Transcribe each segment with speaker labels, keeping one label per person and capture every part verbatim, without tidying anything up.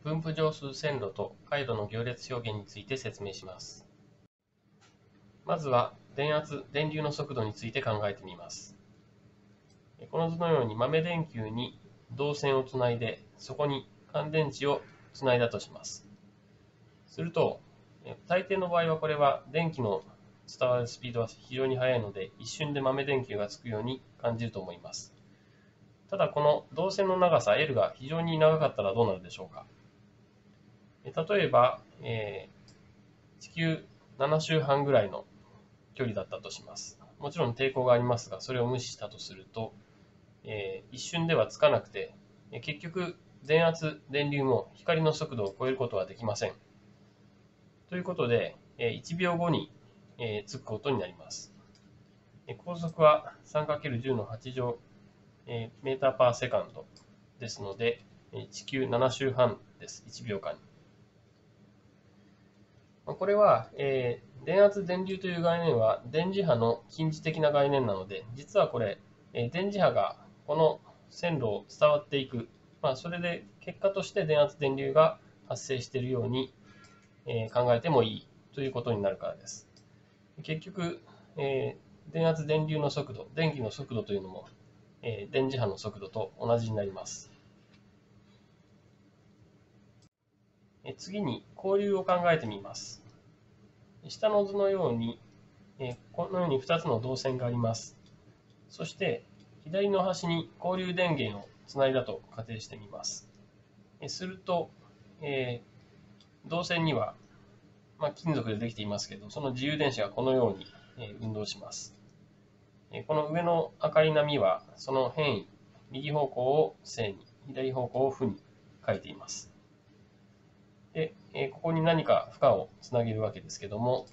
Speaker 1: 分布上数線路と回路の行列表現について説明します。まずは電圧・電流の速度について考えてみます。この図のように豆電球に導線をつないで、そこに乾電池をつないだとします。すると、大抵の場合はこれは電気の伝わるスピードは非常に速いので、一瞬で豆電球がつくように感じると思います。ただ、この導線の長さ L が非常に長かったらどうなるでしょうか。例えば、えー、地球なな周半ぐらいの距離だったとします。もちろん抵抗がありますが、それを無視したとすると、えー、一瞬ではつかなくて、結局、電圧、電流も光の速度を超えることはできません。ということで、いちびょうごにつくことになります。光速は さんかけるじゅうのはち乗メーターパーセカンドですので、地球なな周半です。いちびょうかんに。これは、えー、電圧・電流という概念は電磁波の近似的な概念なので、実はこれ、えー、電磁波がこの線路を伝わっていく、まあ、それで結果として電圧・電流が発生しているように、えー、考えてもいいということになるからです。結局、えー、電圧・電流の速度、電気の速度というのも、えー、電磁波の速度と同じになります。えー、次に交流を考えてみます。下の図のように、えー、このようにふたつの導線があります。そして、左の端に交流電源をつないだと仮定してみます。えー、すると、えー、導線には、まあ、金属でできていますけど、その自由電子がこのように、えー、運動します。えー、この上の赤い波は、その変位、右方向を正に、左方向を負に書いています。で、えー、ここに何か負荷をつなげるわけですけども、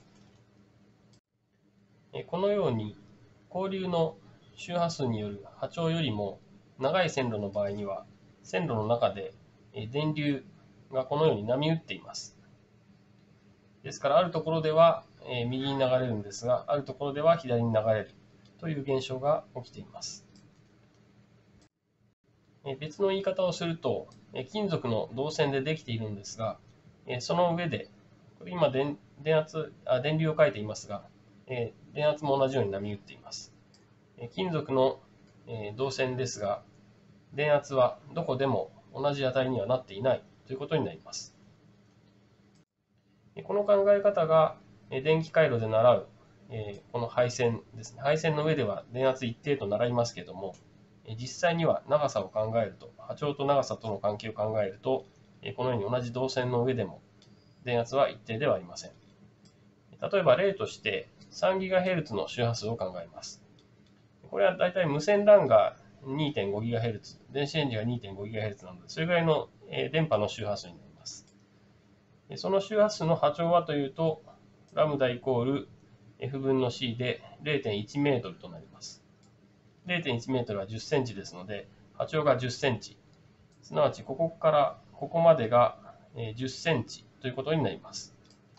Speaker 1: えー、このように交流の周波数による波長よりも長い線路の場合には、線路の中で電流がこのように波打っています。ですから、あるところでは右に流れるんですが、あるところでは左に流れるという現象が起きています。別の言い方をすると、金属の導線でできているんですが、その上で、これ今電圧あ電流を書いていますが、電圧も同じように波打っています。金属の導線ですが、電圧はどこでも同じ値にはなっていないということになります。この考え方が電気回路で習うこの配線ですね。配線の上では電圧一定と習いますけれども、実際には長さを考えると、波長と長さとの関係を考えると、このように同じ導線の上でも電圧は一定ではありません。例えば例として さんギガヘルツ の周波数を考えます。これはだいたい無線 ラン が にてんごギガヘルツ、電子レンジが にてんごギガヘルツ なので、それぐらいの電波の周波数になります。その周波数の波長はというと、ラムダイコール F 分の C で れいてんいちメートルとなります。れいてんいちメートルはじゅっセンチですので、波長がじゅっセンチ。すなわち、ここからここまでがじゅっセンチということになります。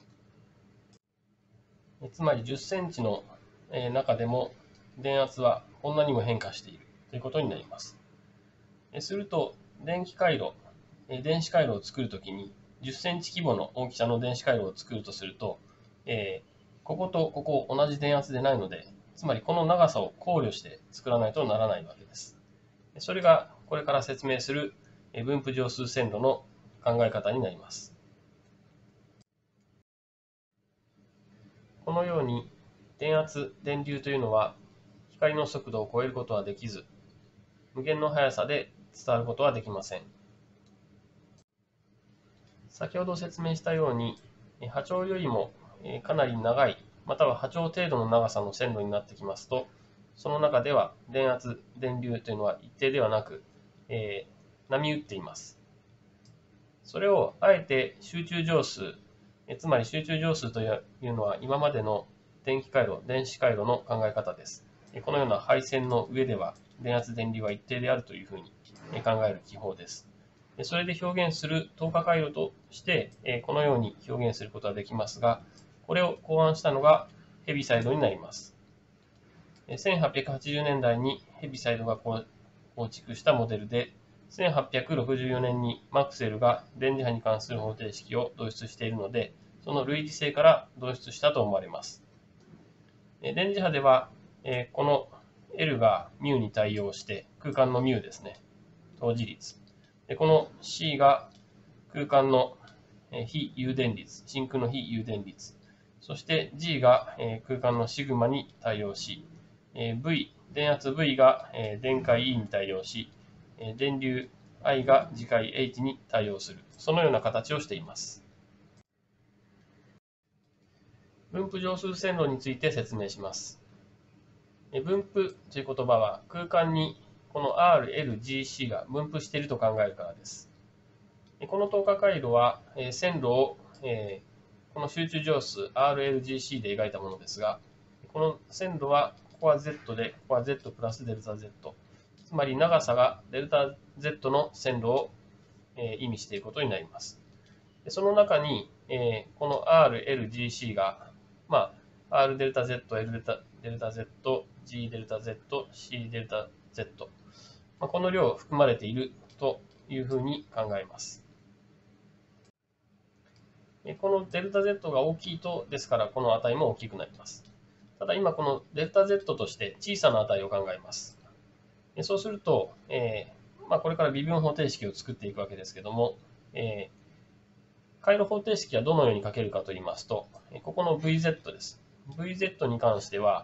Speaker 1: つまりじゅっセンチの中でも電圧はこんなにも変化しているということになります。すると、電気回路、電子回路を作るときにじゅっセンチ規模の大きさの電子回路を作るとすると、えー、こことここ同じ電圧でないので、つまりこの長さを考慮して作らないとならないわけです。それがこれから説明する分布上数線路の考え方になります。このように電圧、電流というのは光の速度を超えることはできず、無限の速さで伝わることはできません。先ほど説明したように、波長よりもかなり長い、または波長程度の長さの線路になってきますと、その中では電圧、電流というのは一定ではなく、えー、波打っています。それをあえて集中上数、つまり集中上数というのは今までの電気回路、電子回路の考え方です。このような配線の上では電圧、電流は一定であるというふうに考える記法です。それで表現する透過回路としてこのように表現することはできますが、これを考案したのがヘビサイドになります。せんはっぴゃくはちじゅうねんだいにヘビサイドが構築したモデルで、 せんはっぴゃくろくじゅうよねんにマクスウェルが電磁波に関する方程式を導出しているので、その類似性から導出したと思われます。電磁波では、この L が μ に対応して、空間の μ ですね、等時率。でこの C が空間の非誘電率、真空の非誘電率。そして G が空間のシグマに対応し、V、電圧 V が電解 E に対応し、電流 I が磁界 H に対応する。そのような形をしています。分布上数線路について説明します。分布という言葉は空間にこの アール、エル、ジー、シー が分布していると考えるからです。この等価回路は線路をこの集中上数 アール、エル、ジー、シー で描いたものですが、この線路はここは Z で、ここは Z プラスデルタ Z。つまり長さがデルタ Z の線路を意味していることになります。その中にこの アール、エル、ジー、シー が、まあ、R デルタ Z、L デルタ、デルタ Z、G デルタ Z、C デルタ Z。まあ、この量含まれているというふうに考えます。このデルタ Z が大きいと、ですからこの値も大きくなります。ただ今このデルタ Z として小さな値を考えます。そうすると、えーまあ、これから微分方程式を作っていくわけですけども、えー、回路方程式はどのように書けるかといいますと、ここの ブイゼット です。ブイゼット に関しては、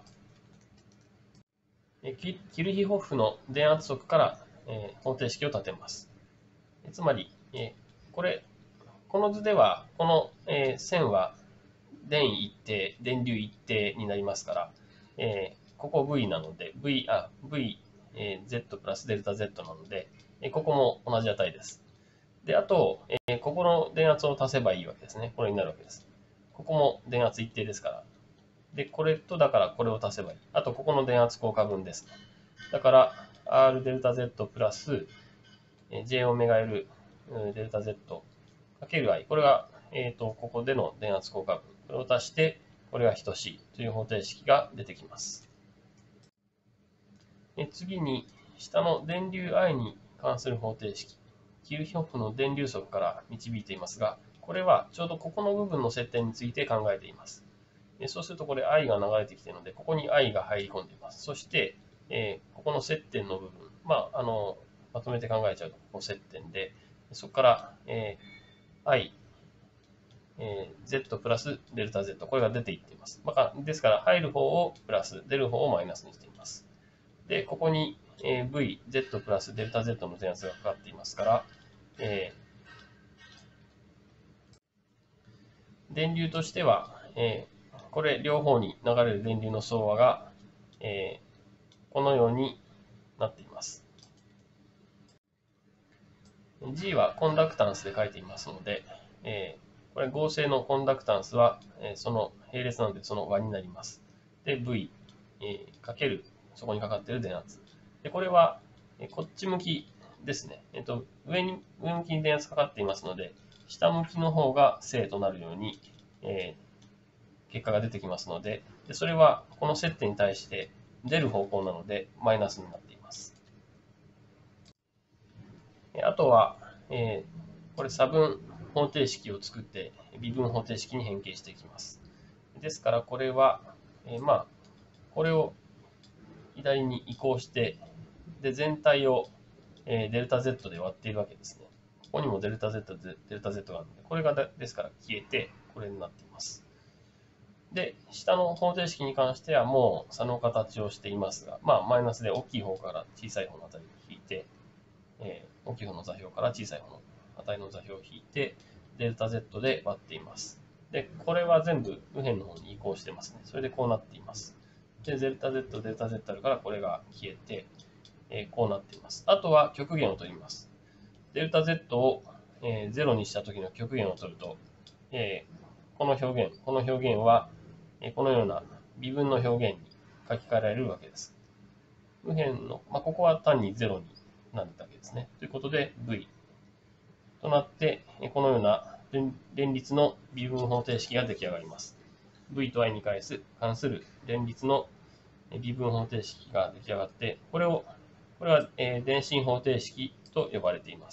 Speaker 1: キルヒホフの電圧則から、えー、方程式を立てます。つまり、えー、これ、この図では、この、えー、線は電位一定、電流一定になりますから、えー、ここ V なので、V、あ、V、えー、Z プラスデルタ Z なので、えー、ここも同じ値です。で、あと、えー、ここの電圧を足せばいいわけですね。これになるわけです。ここも電圧一定ですから。で、これとだからこれを足せばいい。あと、ここの電圧効果分です。だから、R デルタ Z プラス J オメガ L デルタ Z かける I。これが、えっと、ここでの電圧効果分。これを足して、これが等しいという方程式が出てきます。次に、下の電流 I に関する方程式。キルヒョフの電流則から導いていますが、これはちょうどここの部分の接点について考えています。そうするとこれ I が流れてきているので、ここに I が入り込んでいます。そして、えー、ここの接点の部分、まあ、あの、まとめて考えちゃうと、ここ接点で、そこから、えー、I、えー、Z プラスデルタ Z、これが出ていっています。まあ、ですから、入る方をプラス、出る方をマイナスにしています。で、ここに、えー、V、Z プラスデルタ Z の電圧がかかっていますから、えー、電流としては、えーこれ両方に流れる電流の総和が、えー、このようになっています。G はコンダクタンスで書いていますので、えー、これ合成のコンダクタンスは、えー、その並列なのでその和になります。で、V、えー、かけるそこにかかっている電圧。で、これは、えー、こっち向きですね。えーと、上に、上向きに電圧かかっていますので、下向きの方が正となるように、えー結果が出てきますので、それはこの接点に対して出る方向なのでマイナスになっています。あとは、えー、これ差分方程式を作って微分方程式に変形していきます。ですからこれは、えー、まあこれを左に移行してで全体を、えー、デルタ Z で割っているわけですね。ここにもデルタ Z、デルタ Z があるので、これがですから消えてこれになっています。で、下の方程式に関してはもう差の形をしていますが、まあ、マイナスで大きい方から小さい方の値を引いて、えー、大きい方の座標から小さい方の値の座標を引いて、デルタ Z で割っています。で、これは全部右辺の方に移行してますね。それでこうなっています。で、デルタ Z、デルタ Z あるからこれが消えて、えー、こうなっています。あとは極限を取ります。デルタ Z を、えー、ゼロにした時の極限を取ると、えー、この表現、この表現は、このような微分の表現に書き換えられるわけです。右辺の、まあ、ここは単にゼロになるだけですね。ということで V となって、このような連立の微分方程式が出来上がります。V と I に関する連立の微分方程式が出来上がって、これを、これは電信方程式と呼ばれています。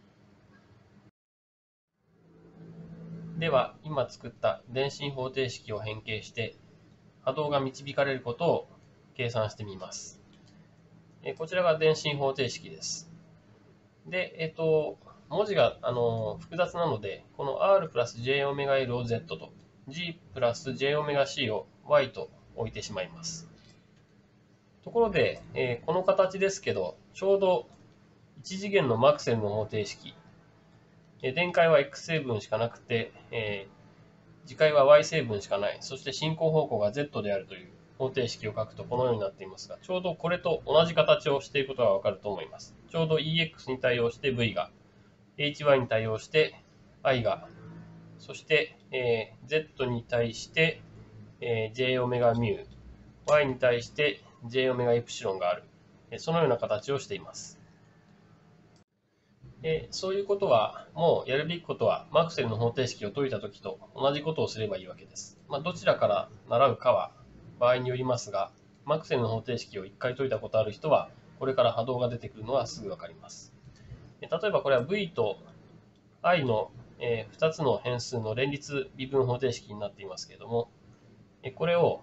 Speaker 1: では、今作った電信方程式を変形して、波動が導かれることを計算してみます。こちらが電信方程式です。で、えっと、文字があの複雑なので、この R プラス J オメガ L を Z と、G プラス J オメガ C を Y と置いてしまいます。ところで、えー、この形ですけど、ちょうどいち次元のマクセルの方程式、電解は X 成分しかなくて、えー、磁界は Y 成分しかない、そして進行方向が Z であるという方程式を書くとこのようになっていますが、ちょうどこれと同じ形をしていることがわかると思います。ちょうど イーエックス に対応して V が、エイチワイ に対応して I が、そして、えー、Z に対して、えー、J オメガミュー、Y に対して J オメガエプシロンがある。そのような形をしています。えそういうことは、もうやるべきことは、マクセルの方程式を解いたときと同じことをすればいいわけです。まあ、どちらから習うかは場合によりますが、マクセルの方程式をいっかい解いたことある人は、これから波動が出てくるのはすぐわかります。例えばこれは V と I のふたつの変数の連立微分方程式になっていますけれども、これを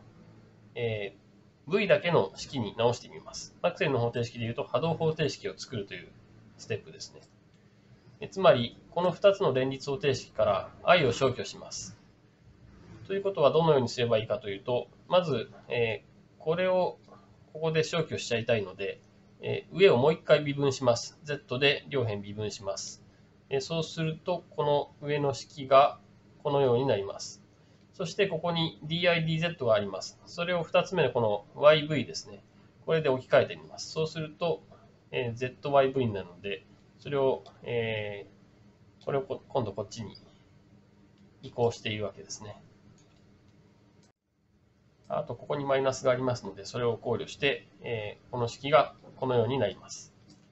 Speaker 1: V だけの式に直してみます。マクセルの方程式でいうと波動方程式を作るというステップですね。つまり、このふたつの連立方程式から I を消去します。ということはどのようにすればいいかというと、まず、えー、これをここで消去しちゃいたいので、えー、上をもう一回微分します。Z で両辺微分します。えー、そうすると、この上の式がこのようになります。そしてここに ディーアイディーゼット があります。それをふたつめのこの ワイブイ ですね。これで置き換えてみます。そうすると、えー、ゼットワイブイ になるので、それを、えー、これを今度こっちに移行しているわけですね。あと、ここにマイナスがありますので、それを考慮して、えー、この式がこのようになります。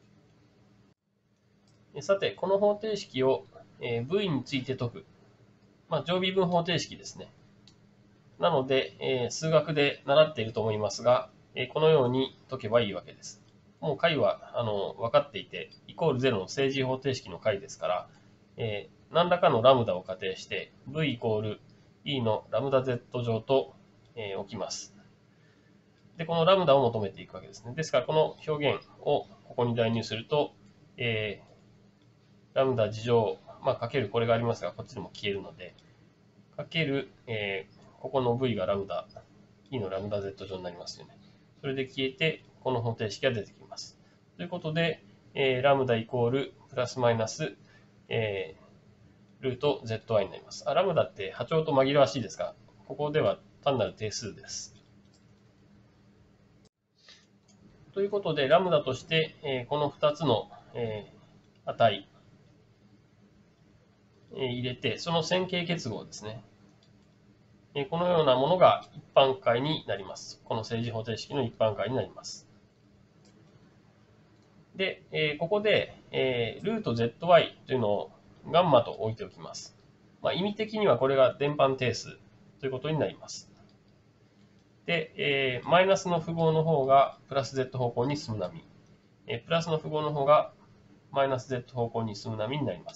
Speaker 1: さて、この方程式を、えー、V について解く。まあ、乗微分方程式ですね。なので、えー、数学で習っていると思いますが、えー、このように解けばいいわけです。もう解はあの分かっていて、イコールゼロの正二方程式の解ですから、えー、何らかのラムダを仮定して、V イコール E のラムダ Z 乗と、えー、置きます。で、このラムダを求めていくわけですね。ですから、この表現をここに代入すると、えー、ラムダ次乗、まあ、かけるこれがありますが、こっちでも消えるので、かける、えー、ここの V がラムダ、E のラムダ Z 乗になりますよね。それで消えて、この方程式が出てきます。ということで、えー、ラムダイコールプラスマイナス、えー、ルート zy になります。あ、ラムダって波長と紛らわしいですが、ここでは単なる定数です。ということで、ラムダとして、えー、このふたつの、えー、値、えー、入れて、その線形結合ですね。このようなものが一般解になります。この正二方程式の一般解になります。で、えここで、えルート zy というのをガンマと置いておきます。まあ、意味的にはこれが電波定数ということになります。で、えマイナスの符号の方がプラス z 方向に進む波、えプラスの符号の方がマイナス z 方向に進む波になります。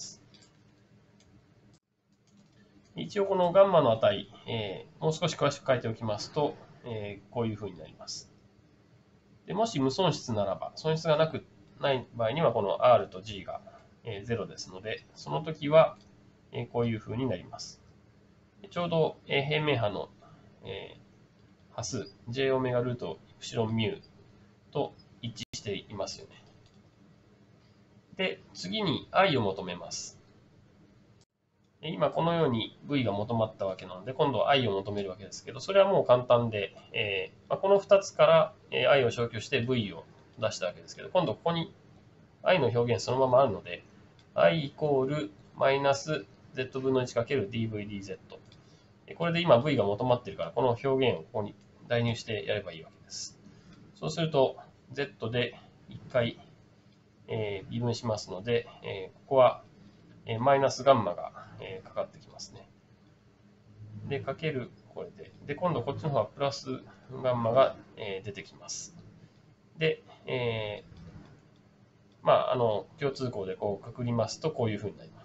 Speaker 1: 一応このガンマの値、えー、もう少し詳しく書いておきますと、えー、こういうふうになります。でもし無損失ならば、損失がなくない場合にはこの R と G が、えー、ゼロですので、その時は、えー、こういうふうになります。ちょうど、えー、平面波の、えー、波数 J オメガルートイプシロンミューと一致していますよね。で、次に I を求めます。今このように V が求まったわけなので、今度は I を求めるわけですけど、それはもう簡単で、えーまあ、このふたつから I を消去して V を出したわけですけど、今度ここに I の表現そのままあるので、I イコールマイナス Z 分の いち× ディーブイディーゼット。これで今 V が求まっているから、この表現をここに代入してやればいいわけです。そうすると、Z でいっかい、えー、微分しますので、えー、ここはマイナスガンマがかかってきますね。で、かけるこれで。で、今度こっちの方はプラスガンマが出てきます。で、えまあ、あの共通項でこうくくりますとこういうふうになります。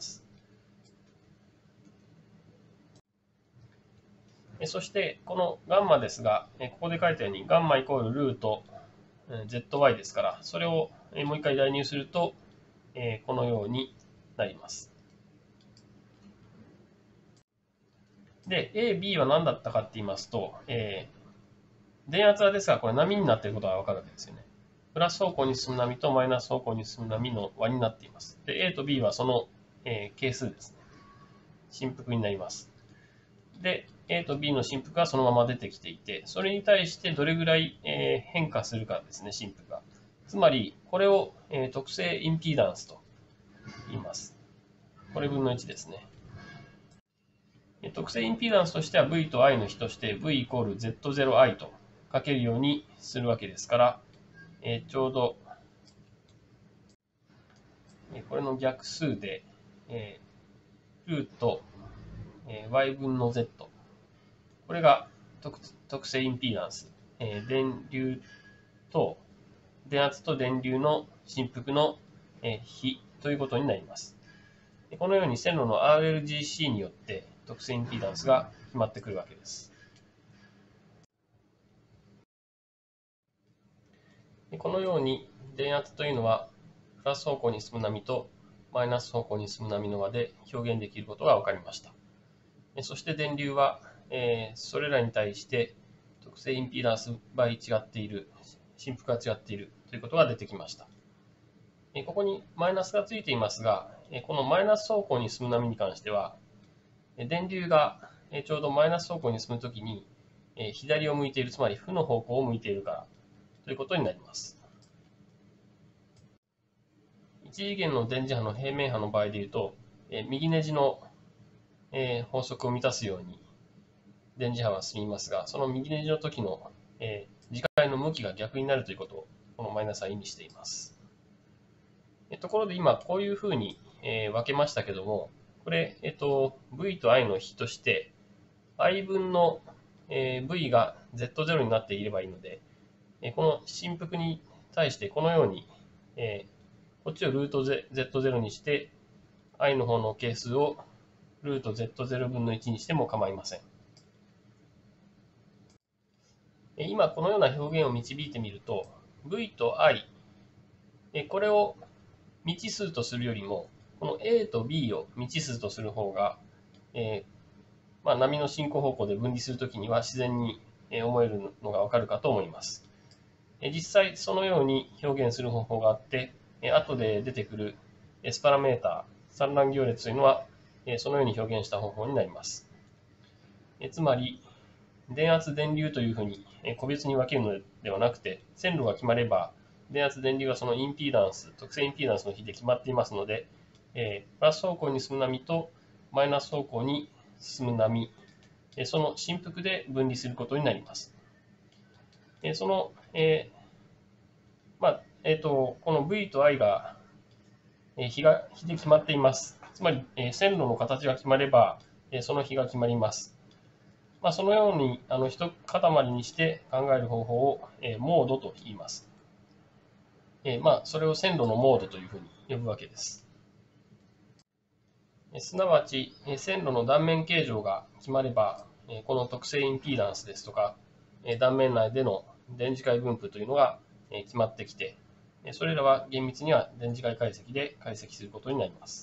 Speaker 1: そしてこのガンマですが、ここで書いたようにガンマイコールルート zy ですから、それをもう一回代入するとこのようになります。で、A、B は何だったかって言いますと、えー、電圧はですが、これ波になっていることがわかるわけですよね。プラス方向に進む波とマイナス方向に進む波の和になっています。で、A と B はその、えー、係数ですね。振幅になります。で、A と B の振幅がそのまま出てきていて、それに対してどれぐらい、えー、変化するかですね、振幅が。つまり、これを、えー、特性インピーダンスと言います。これ分のいちですね。特性インピーダンスとしては V と I の比として V イコール ゼットゼロアイ と書けるようにするわけですから、えー、ちょうど、えー、これの逆数で、えー、ルート、えー、Y 分の Z。これが 特, 特性インピーダンス。えー、電流と、電圧と電流の振幅の、えー、比ということになります。このように線路の アールエルジーシー によって特性インピーダンスが決まってくるわけです。このように電圧というのはプラス方向に進む波とマイナス方向に進む波の和で表現できることが分かりました。そして電流はそれらに対して特性インピーダンス倍違っている、振幅が違っているということが出てきました。ここにマイナスがついていますが、このマイナス方向に進む波に関しては、電流がちょうどマイナス方向に進むときに左を向いている、つまり負の方向を向いているからということになります。一次元の電磁波の平面波の場合でいうと、右ネジの法則を満たすように電磁波は進みますが、その右ネジの時の磁界の向きが逆になるということをこのマイナスは意味しています。ところで今こういうふうに分けましたけども、これ、えっと、V と I の比として I 分の V が ゼットゼロ になっていればいいので、この振幅に対してこのように、こっちをルート ゼットゼロ にして I の方の係数をルート ゼットゼロ 分のいちにしても構いません。今このような表現を導いてみると V と I、これを未知数とするよりもこの A と B を未知数とする方が、えーまあ、波の進行方向で分離するときには自然に思えるのがわかるかと思います。実際そのように表現する方法があって、後で出てくる S パラメーター、散乱行列というのはそのように表現した方法になります。つまり電圧、電流というふうに個別に分けるのではなくて、線路が決まれば電圧、電流はそのインピーダンス、特性インピーダンスの比で決まっていますので、プラス方向に進む波とマイナス方向に進む波、その振幅で分離することになります。その、えーまあえー、とこの V と I が比が比で決まっています。つまり、線路の形が決まればその比が決まります。まあ、そのようにあの一塊にして考える方法を、えー、モードと言います。えーまあ、それを線路のモードというふうに呼ぶわけです。すなわち、線路の断面形状が決まれば、この特性インピーダンスですとか、断面内での電磁界分布というのが決まってきて、それらは厳密には電磁界解析で解析することになります。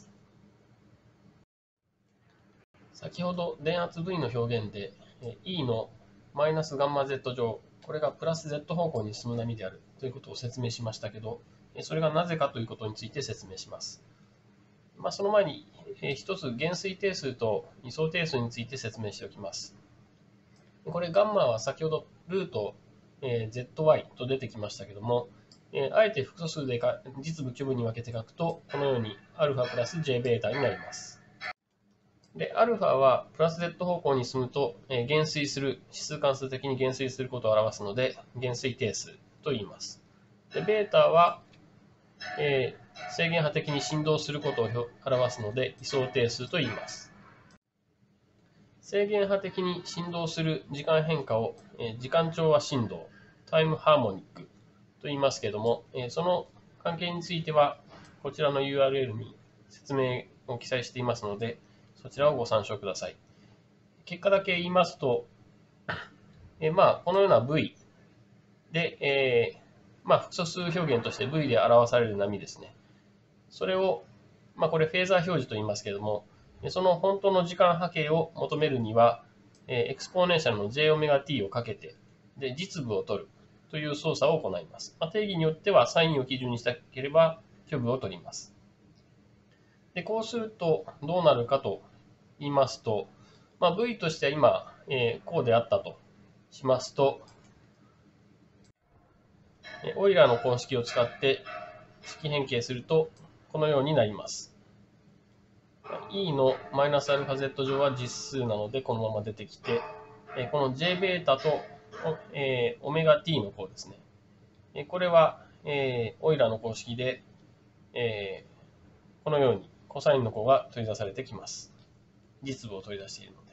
Speaker 1: 先ほど電圧 V の表現で E のマイナスガンマ Z 乗、これがプラス Z 方向に進む波であるということを説明しましたけど、それがなぜかということについて説明します。まあ、その前に一つ減衰定数と位相定数について説明しておきます。これガンマは先ほどルート ゼットワイ と出てきましたけども、あえて複素数で実部虚部に分けて書くとこのように α プラス Jβ になります。で、α はプラス Z 方向に進むと減衰する、指数関数的に減衰することを表すので減衰定数と言います。で、βは、えー、制限波的に振動することを表すので位相定数と言います。制限波的に振動する時間変化を、えー、時間調和振動、タイムハーモニックと言いますけれども、えー、その関係についてはこちらの ユーアールエル に説明を記載していますので、そちらをご参照ください。結果だけ言いますと、えまあ、このような V で、えーまあ、複素数表現として V で表される波ですね。それを、まあ、これフェーザー表示と言いますけれども、その本当の時間波形を求めるには、エクスポーネンシャルの ジェイオメガティー をかけて、で実部を取るという操作を行います。まあ、定義によってはサインを基準にしたければ虚部を取ります。でこうするとどうなるかと言いますと、まあ、V としては今、えー、こうであったとしますと、オイラーの公式を使って式変形するとこのようになります。E のマイナスアルファ Z 乗は実数なのでこのまま出てきて、この J ベータとオメガ T の項ですね。これはオイラーの公式でこのようにコサインの項が取り出されてきます。実部を取り出しているの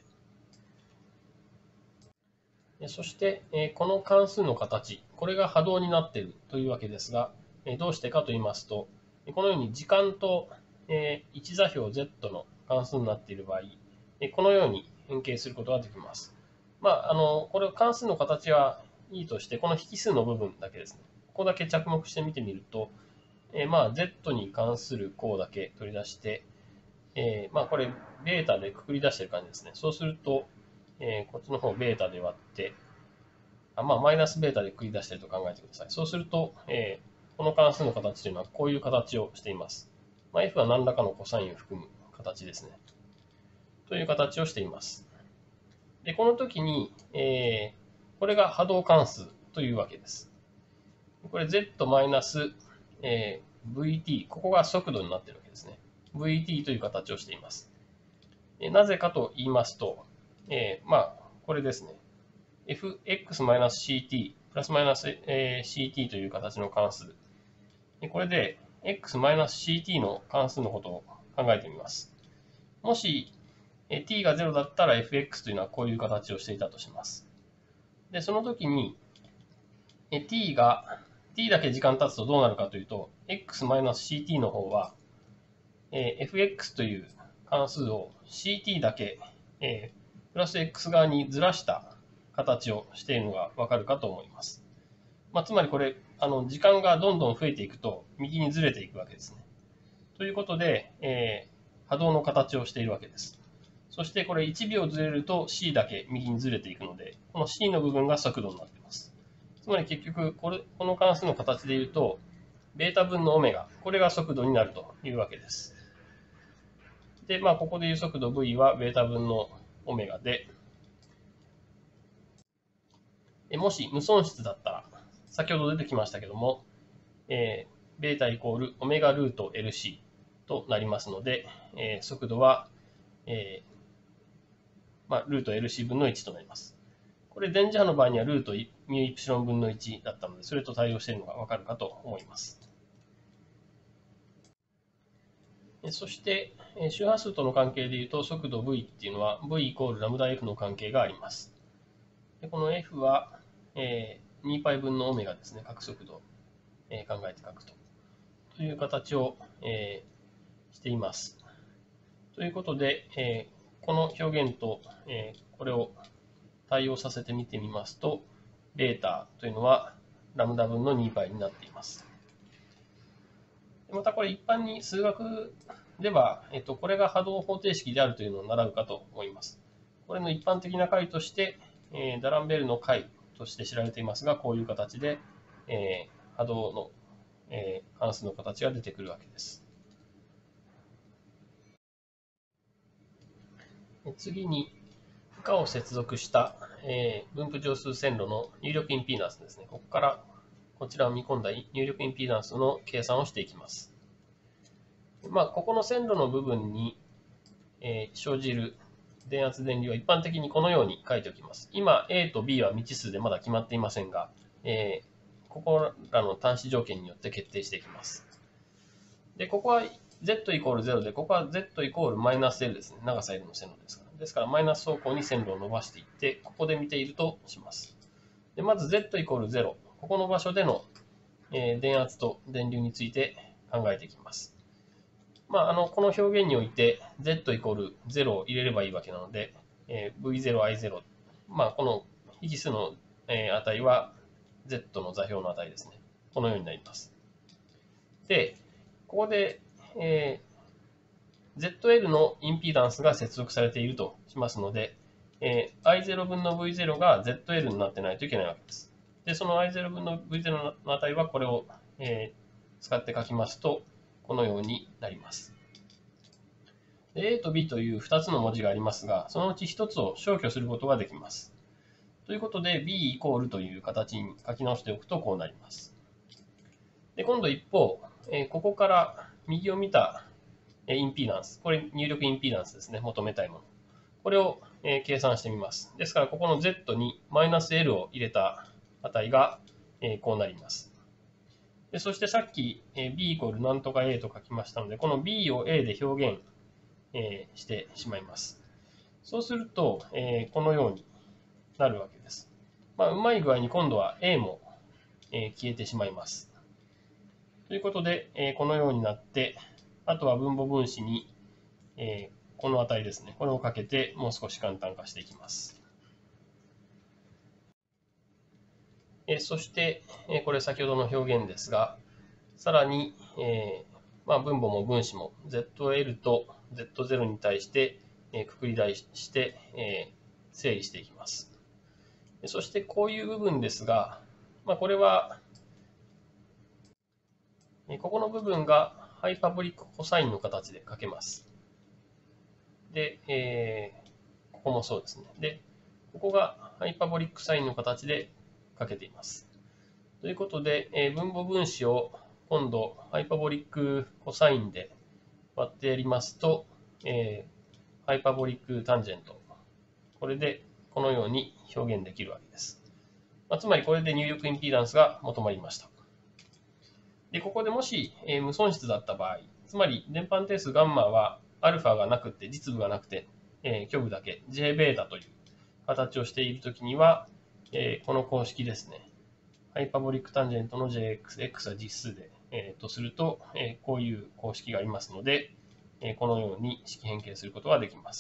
Speaker 1: で。そしてこの関数の形、これが波動になっているというわけですが、どうしてかと言いますと、このように時間と一座標 Z の関数になっている場合、このように変形することができます。まあ、あのこれ関数の形はいいとして、この引数の部分だけですね。ここだけ着目して見てみると、えまあ、Z に関する項だけ取り出して、えー、まあ、これ、ベータでくくり出している感じですね。そうすると、えー、こっちの方ベータで割って、あまあ、マイナスベータでくくり出していると考えてください。そうすると、えー、この関数の形というのはこういう形をしています。まあ、F は何らかのコサインを含む形ですね。という形をしています。で、この時に、えー、これが波動関数というわけです。これ Z マイナス、えー、ブイティー、ここが速度になっているわけですね。ブイティー という形をしています。なぜかと言いますと、えー、まあ、これですね。エフエックスマイナスシーティー、プラスマイナス シーティー という形の関数。これで、x マイナス シーティー の関数のことを考えてみます。もし、t がゼロだったら エフエックス というのはこういう形をしていたとします。で、その時に、t が、t だけ時間経つとどうなるかというと、x マイナス シーティー の方は、エフエックス という関数を シーティー だけ、えー、プラス x 側にずらした形をしているのがわかるかと思います。まあ、つまりこれ、あの時間がどんどん増えていくと右にずれていくわけですね。ということで、えー、波動の形をしているわけです。そしてこれいちびょうずれると C だけ右にずれていくので、この C の部分が速度になっています。つまり結局これ、この関数の形でいうと、ベータ分のオメガ、これが速度になるというわけです。で、まあ、ここでいう速度 V はベータ分のオメガで、もし無損失だったら、先ほど出てきましたけども、えー、ベータイコールオメガルート エルシー となりますので、えー、速度は、えーまあ、ルート エルシー 分のいちとなります。これ、電磁波の場合にはルートミュイプシロン分のいちだったので、それと対応しているのがわかるかと思います。そして、周波数との関係でいうと、速度 V っていうのは V イコールラムダ F の関係があります。でこの F は、えー、にパイ分のオメガですね、各速度を、えー、考えて書くと。という形を、えー、しています。ということで、えー、この表現と、えー、これを対応させてみてみますと、ベータというのはラムダ分のにパイになっています。またこれ一般に数学では、えっと、これが波動方程式であるというのを習うかと思います。これの一般的な解として、えー、ダランベルの解として知られていますが、こういう形で、えー、波動の、えー、関数の形が出てくるわけです。次に、負荷を接続した、えー、分布上数線路の入力インピーダンスですね。ここからこちらを見込んだ入力インピーダンスの計算をしていきます。まあ、ここの線路の部分に、えー、生じる電圧電流は一般的にこのように書いておきます。今、A と B は未知数でまだ決まっていませんが、えー、ここらの端子条件によって決定していきます。で、ここは Z イコールゼロで、ここは Z イコールマイナス L ですね。長さ L の線路ですから。ですから、マイナス方向に線路を伸ばしていって、ここで見ているとします。でまず Z イコールゼロ。ここの場所での、えー、電圧と電流について考えていきます。 まあ、あのこの表現において z イコールゼロを入れればいいわけなので、えー、ブイゼロ、アイゼロ、まあ、この引数の値は z の座標の値ですね。このようになります。で、ここで、えー、ゼットエル のインピダンスが接続されているとしますので、えー、アイゼロ 分の ブイゼロ が ゼットエル になってないといけないわけです。で、その アイゼロ 分の ブイゼロ の値はこれを、えー、使って書きますと、このようになります。A と B というふたつの文字がありますが、そのうちひとつを消去することができます。ということで、B イコールという形に書き直しておくとこうなります。で、今度一方、えー、ここから右を見たインピダンス、これ入力インピダンスですね、求めたいもの。これを、えー、計算してみます。ですから、ここの Z にマイナス L を入れた値が、えー、こうなります。でそしてさっき、えー、B イコールなんとか A と書きましたので、この B を A で表現、えー、してしまいます。そうすると、えー、このようになるわけです。まあ、うまい具合に今度は A も、えー、消えてしまいます。ということで、えー、このようになって、あとは分母分子に、えー、この値ですね。これをかけてもう少し簡単化していきます。えー、そして、えー、これ先ほどの表現ですが、さらに、えーまあ、分母も分子も ゼットエル と ゼットゼロ に対して、えー、くくり出して、えー、整理していきます。そしてこういう部分ですが、まあ、これは、ここの部分がハイパブリックコサインの形で書けます。で、えー、ここもそうですね。で、ここがハイパブリックサインの形で書けています。ということで、えー、分母分子を今度ハイパボリックコサインで割ってやりますと、えー、ハイパボリックタンジェント。これでこのように表現できるわけです。まあ、つまりこれで入力インピダンスが求まりました。で、ここでもし、えー、無損失だった場合、つまり電波定数ガンマはアルファがなくて、実部がなくて、えー、虚部だけ、J ベータという形をしているときには、えー、この公式ですね。ハイパボリックタンジェントの ジェイエックス、X は実数で、えー、とすると、えー、こういう公式がありますので、えー、このように式変形することができます。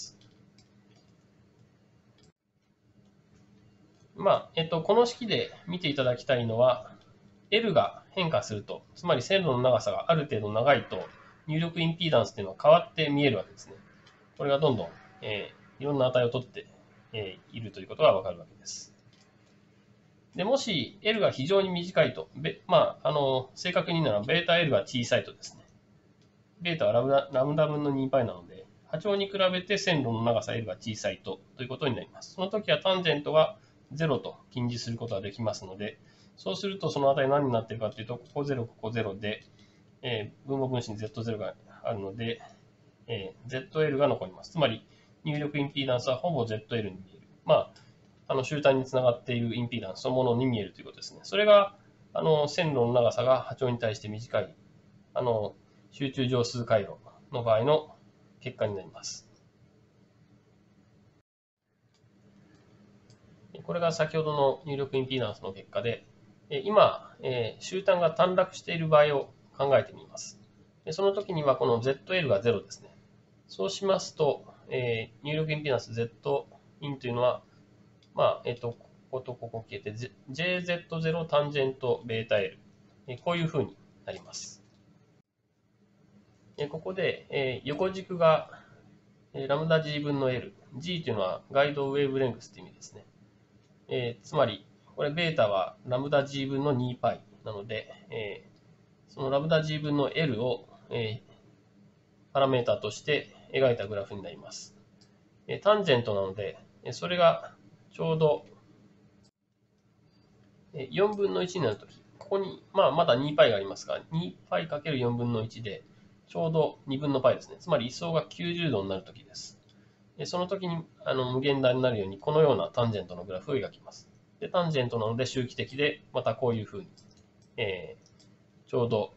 Speaker 1: まあ、えっと、この式で見ていただきたいのは、L が変化すると、つまり線路の長さがある程度長いと、入力インピーダンスというのは変わって見えるわけですね。これがどんどん、えー、いろんな値を取って、えー、いるということがわかるわけです。でもし L が非常に短いと、まあ、あの正確に言うならベータ L が小さいとですね、ベータはラムダラムダ分の にパイ なので、波長に比べて線路の長さ L が小さいとということになります。その時はタンジェントがゼロと近似することができますので、そうするとその値何になっているかというと、ここゼロ、ここゼロで、えー、分母分子に ゼットゼロ があるので、えー、ゼットエル が残ります。つまり入力インピーダンスはほぼ ゼットエル に見える。まああの集団につながっているインピーダンスそのものに見えるということですね。それがあの線路の長さが波長に対して短いあの集中上数回路の場合の結果になります。これが先ほどの入力インピーダンスの結果で、今、集団が短絡している場合を考えてみます。その時にはこの ゼットエル がゼロですね。そうしますと、入力インピーダンス Z インというのは、まあ、えっと、こことここ消えて、ジェイゼットゼロ タンジェントベータ L。こういう風になります。ここで、横軸がラムダ G 分の L。G というのはガイドウェーブレングスという意味ですね。えー、つまり、これベータはラムダ G 分の にパイ なので、えー、そのラムダ G 分の L を、えー、パラメータとして描いたグラフになります。えー、タンジェントなので、それがちょうどよんぶんのいちになるとき、ここに、まあ、まだ にパイ がありますが、にパイかけるよんぶんのいちで、ちょうどにぶんの π ですね。つまり位相がきゅうじゅうどになるときです。でその時にあの無限大になるように、このようなタンジェントのグラフを描きます。でタンジェントなので周期的で、またこういうふうに、えー、ちょうど、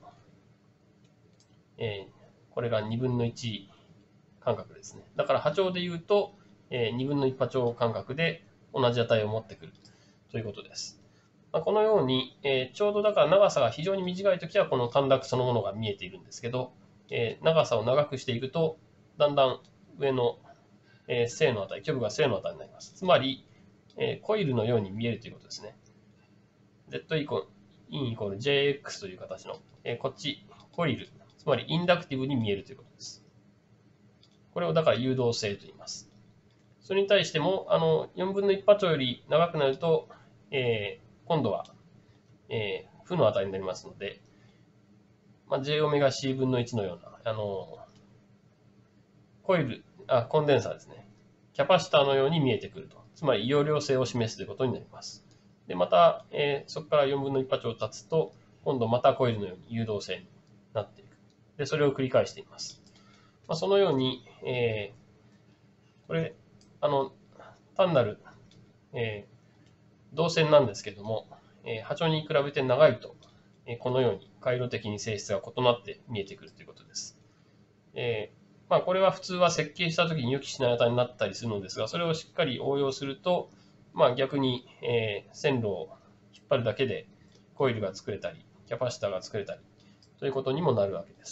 Speaker 1: えー、これがにぶんのいち間隔ですね。だから波長で言うと、えー、にぶんのいち波長間隔で同じ値を持ってくるということです。まあ、このように、えー、ちょうどだから長さが非常に短いときはこの短絡そのものが見えているんですけど、 えー、長さを長くしていくと、だんだん上の、えー、正の値、虚部が正の値になります。つまり、えー、コイルのように見えるということですね。Z イコール、インイコール ジェイエックス という形の、えー、こっち、コイル、つまりインダクティブに見えるということです。これをだから誘導性と言います。それに対しても、あの、よんぶんのいち波長より長くなると、えー、今度は、えー、負の値になりますので、まあ、ジェイオメガシー 分のいちのような、あの、コイル、あ、コンデンサーですね。キャパシターのように見えてくると。つまり、容量性を示すということになります。で、また、えー、そこからよんぶんのいち波長を経つと、今度またコイルのように誘導性になっていく。で、それを繰り返しています。まあ、そのように、えー、これ、あの、単なる、えー、導線なんですけども、えー、波長に比べて長いと、えー、このように回路的に性質が異なって見えてくるということです。えーまあ、これは普通は設計したときに予期しない値になったりするのですが、それをしっかり応用すると、まあ、逆に、えー、線路を引っ張るだけでコイルが作れたり、キャパシターが作れたりということにもなるわけです。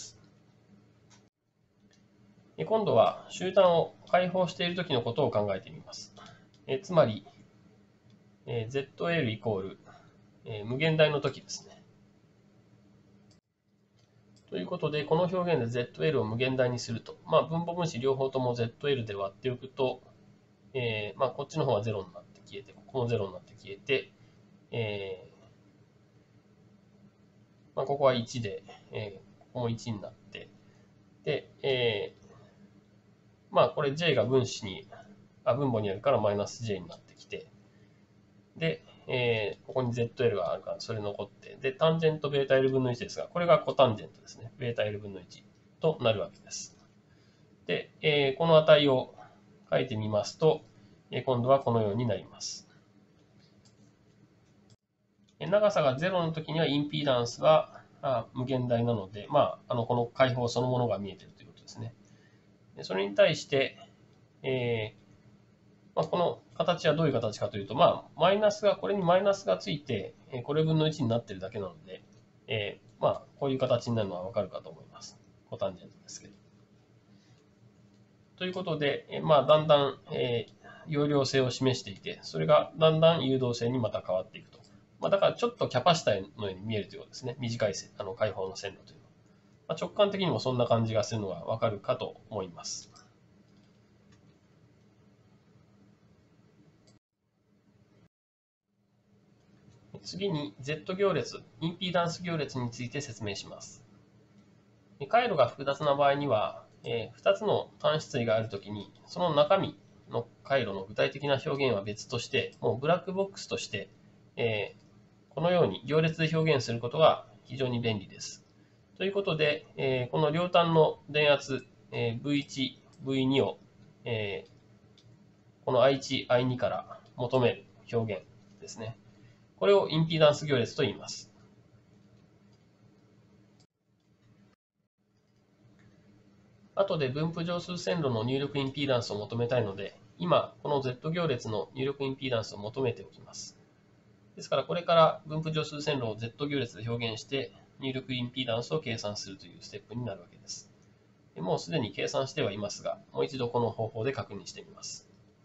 Speaker 1: 今度は集団を開放しているときのことを考えてみます。えー、つまり、えー、ゼットエル イコール、えー、無限大のときですね。ということで、この表現で ゼットエル を無限大にすると、まあ、分母分子両方とも ゼットエル で割っておくと、えーまあ、こっちの方はゼロになって消えて、ここもゼロになって消えて、えーまあ、ここは1で、えー、ここもいちになって、で、えー、まあ、これ J が分子に、あ、分母にあるからマイナス J になってきて、で、えー、ここに ゼットエル があるからそれ残って、で、タンジェント ベータ L 分のいちですが、これがコタンジェントですね。ベータ L 分のいちとなるわけです。で、えー、この値を書いてみますと、えー、今度はこのようになります。長さがゼロの時にはインピーダンスはあ無限大なので、まあ、あのこの開放そのものが見えているということですね。でそれに対して、えーまあ、この形はどういう形かというと、まあ、マイナスが、これにマイナスがついて、これ分のいちになっているだけなので、えー、まあ、こういう形になるのはわかるかと思います。コタンジェントですけど。ということで、まあ、だんだん、えー、容量性を示していて、それがだんだん誘導性にまた変わっていくと。まあ、だからちょっとキャパシタのように見えるということですね。短いあの開放の線路というのは。まあ、直感的にもそんな感じがするのがわかるかと思います。次に Z 行列、インピーダンス行列について説明します。回路が複雑な場合には、えー、ふたつの単質位があるときに、その中身の回路の具体的な表現は別として、もうブラックボックスとして、えー、このように行列で表現することが非常に便利です。ということで、えー、この両端の電圧、えー、ブイワン、ブイツー を、えー、この アイワン、アイツー から求める表現ですね。これをインピーダンス行列と言います。後で分布上数線路の入力インピーダンスを求めたいので、今、この Z 行列の入力インピーダンスを求めておきます。ですから、これから分布上数線路を Z 行列で表現して、入力インピーダンスを計算するというステップになるわけです。もうすでに計算してはいますが、もう一度この方法で確認してみます。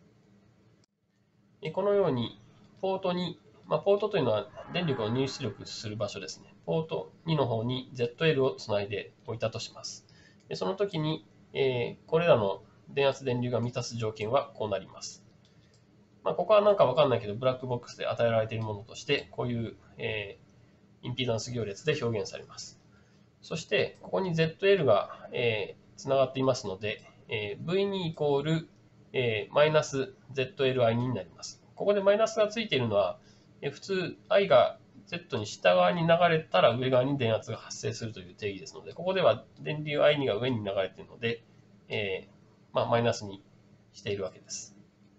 Speaker 1: このように、ポートに、まあ、ポートというのは電力を入出力する場所ですね。ポートにの方に ゼットエル をつないでおいたとします。でその時に、えー、これらの電圧電流が満たす条件はこうなります。まあ、ここはなんかわかんないけど、ブラックボックスで与えられているものとして、こういう、えー、インピーダンス行列で表現されます。そして、ここに ゼットエル が、えー、つながっていますので、えー、ブイツー イコール、えー、マイナス ゼットエルアイ になります。ここでマイナスがついているのは、えー、普通 I が Z に下側に流れたら上側に電圧が発生するという定義ですので、ここでは電流 アイツー が上に流れているので、えーまあ、マイナスにしているわけです。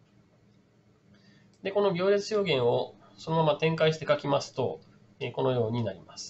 Speaker 1: で、この行列表現をそのまま展開して書きますと、えー、このようになります。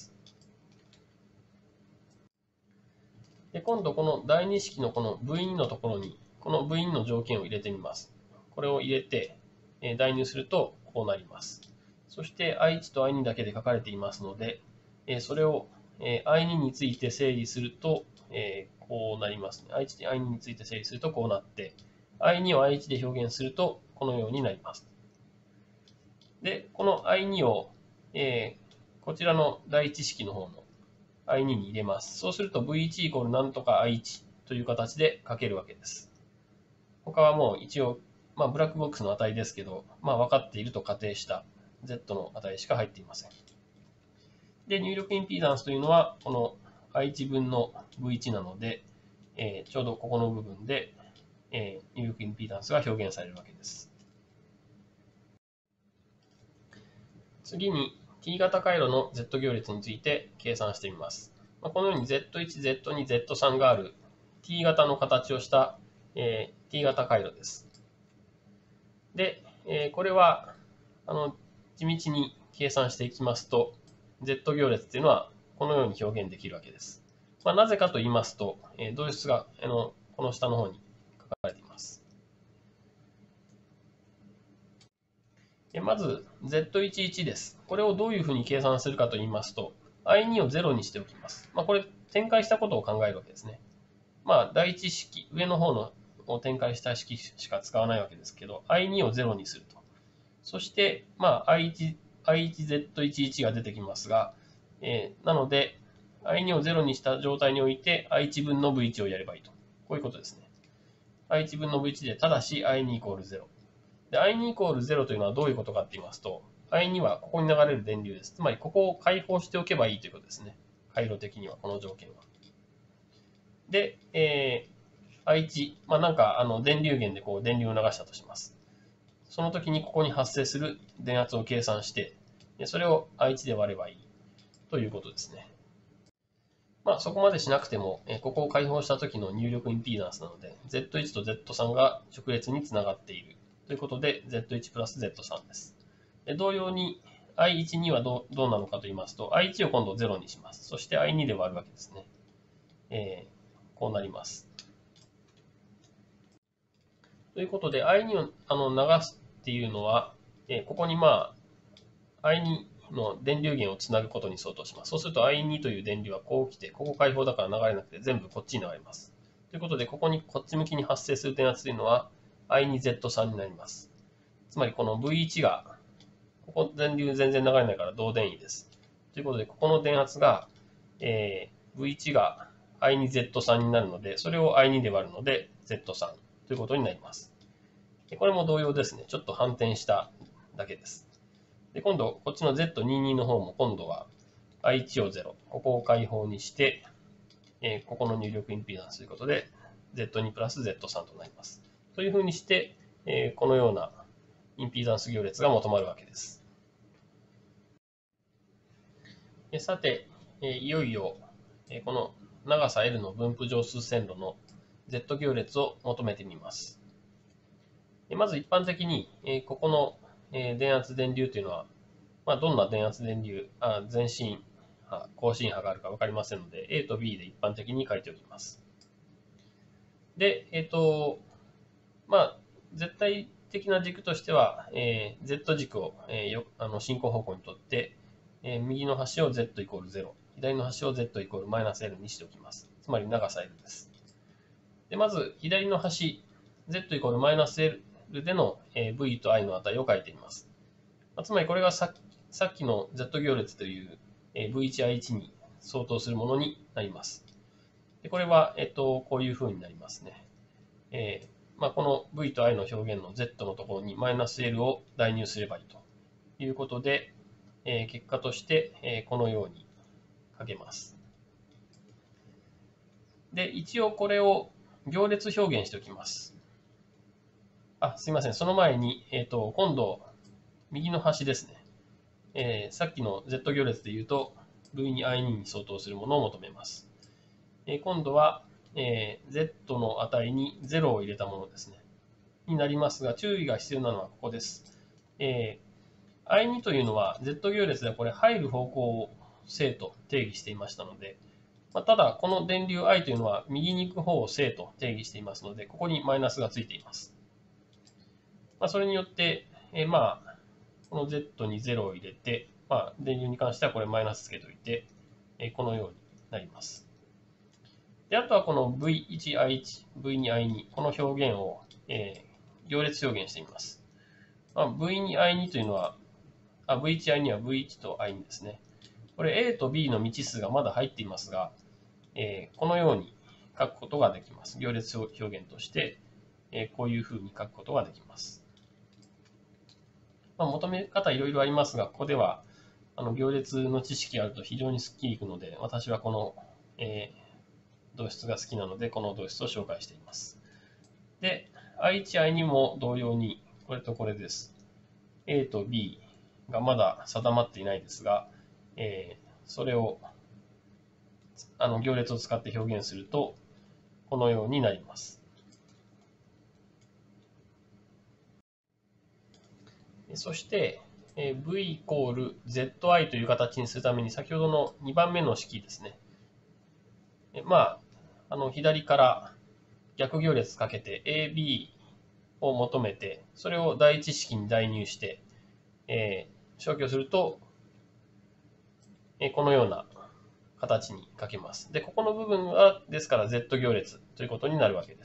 Speaker 1: で、今度この第二式のこの ブイツー のところに、この ブイツー の条件を入れてみます。これを入れて、えー、代入するとこうなります。そして アイワン と アイツー だけで書かれていますので、えー、それを、えー、アイツー について整理すると、 えー、こうなりますね。アイワン、アイツー について整理するとこうなって、アイツー を アイワン で表現するとこのようになります。で、この アイツー を、えー、こちらの第一式の方の アイツー に入れます。そうすると ブイワン イコールなんとか アイワン という形で書けるわけです。他はもう一応、まあ、ブラックボックスの値ですけど、まあ、分かっていると仮定した Z の値しか入っていません。で、入力インピーダンスというのは、この アイワン 分の ブイワン なので、えー、ちょうどここの部分で、えー、入力インピーダンスが表現されるわけです。次に T 型回路の Z 行列について計算してみます。このように ゼットワン、ゼットツー、ゼットスリー がある T 型の形をした、えー、T 型回路です。で、えー、これはあの地道に計算していきますと、Z 行列というのはこのように表現できるわけです。まあ、なぜかと言いますと、えー、導出があのこの下の方に書かれています。まず ゼットワンワン です。これをどういうふうに計算するかと言いますと、アイツー をゼロにしておきます。まあ、これ展開したことを考えるわけですね。まあ、第一式、上の方のを展開した式しか使わないわけですけど、アイツー をゼロにすると。そして、まあ、アイワン、アイワンゼットワンワン が出てきますが、えー、なので、アイツー をゼロにした状態において、アイワン 分の ブイワン をやればいいと。こういうことですね。アイワン 分の ブイワン で、ただし アイツー イコールゼロ。で、アイツー イコールゼロというのはどういうことかって言いますと、アイツー はここに流れる電流です。つまり、ここを開放しておけばいいということですね。回路的には、この条件は。で、えー、アイワン、まあ、なんか、あの、電流源でこう、電流を流したとします。その時にここに発生する電圧を計算して、それを アイワン で割ればいいということですね。まあ、そこまでしなくても、ここを開放した時の入力インピーダンスなので、ゼットワン と ゼットスリー が直列につながっているということで、ゼットワン プラス ゼットスリー です。で同様に アイワン にはどうどうなのかと言いますと、アイワン を今度ゼロにします。そして アイツー で割るわけですね。えー、こうなります。ということで、アイツー をあの流すっていうのは、えー、ここにまあ、アイツー の電流源をつなぐことに相当します。そうすると アイツー という電流はこう来て、ここ開放だから流れなくて全部こっちに流れます。ということで、ここにこっち向きに発生する電圧というのは アイツーゼットスリー になります。つまりこの ブイワン が、ここ電流全然流れないから導電位です。ということで、ここの電圧が、えー、ブイワン が アイツーゼットスリー になるので、それを アイツー で割るので ゼットスリー ということになります。これも同様ですね。ちょっと反転しただけです。で今度、こっちの ゼットにじゅうに の方も今度は アイワン をゼロ。ここを開放にして、えー、ここの入力インピーダンスということで ゼットツー プラス ゼットスリー となります。というふうにして、えー、このようなインピーダンス行列が求まるわけです。さて、えー、いよいよ、えー、この長さ L の分布上数線路の Z 行列を求めてみます。まず一般的に、えー、ここの電圧電流というのは、まあ、どんな電圧電流、あ前進波、後進波があるか分かりませんので、A と B で一般的に書いておきます。で、えっ、ー、と、まあ、絶対的な軸としては、えー、Z 軸を、えー、よあの進行方向にとって、えー、右の端を Z イコールゼロ、左の端を Z イコールマイナス L にしておきます。つまり長さ L です。でまず、左の端、Z イコールマイナス L での V と I の値を書いてみます。つまりこれがさっきの Z 行列という ブイワン、アイワン に相当するものになります。でこれは、えっと、こういう風になりますね。えーまあ、この V と I の表現の Z のところにマイナス L を代入すればいいということで、えー、結果として、えー、このように書けます。で、一応これを行列表現しておきます。あ、すいません。その前に、えっと、今度、右の端ですね。えー、さっきの Z 行列で言うと ブイツー、アイツー に相当するものを求めます。えー、今度は、えー、Z の値にゼロを入れたものですね。になりますが、注意が必要なのはここです。えー、アイツー というのは Z 行列ではこれ入る方向を正と定義していましたので、まあ、ただこの電流 I というのは右に行く方を正と定義していますので、ここにマイナスがついています。まあ、それによって、えー、まあ、この Z にゼロを入れて、まあ、電流に関してはこれマイナスつけといて、えー、このようになります。 で、あとはこの ブイワンアイワン、ブイツーアイツー、この表現を、えー、行列表現してみます。まあ、ブイツーアイツー というのは、あ ブイワンアイワン は ブイワン と アイツー ですね。これ A と B の未知数がまだ入っていますが、えー、このように書くことができます。行列表現として、えー、こういうふうに書くことができます。まあ、求め方いろいろありますが、ここではあの行列の知識があると非常にスッキリいくので、私はこの、えー、導出が好きなので、この導出を紹介しています。で、アイワン、アイツー も同様に、これとこれです。A と B がまだ定まっていないですが、えー、それをあの行列を使って表現すると、このようになります。そして、V イコール ゼットアイ という形にするために、先ほどのにばんめの式ですね。まあ、あの左から逆行列かけて エービー を求めて、それを第一式に代入して、えー、消去すると、えー、このような形に書けます。で、ここの部分は、ですから Z 行列ということになるわけです。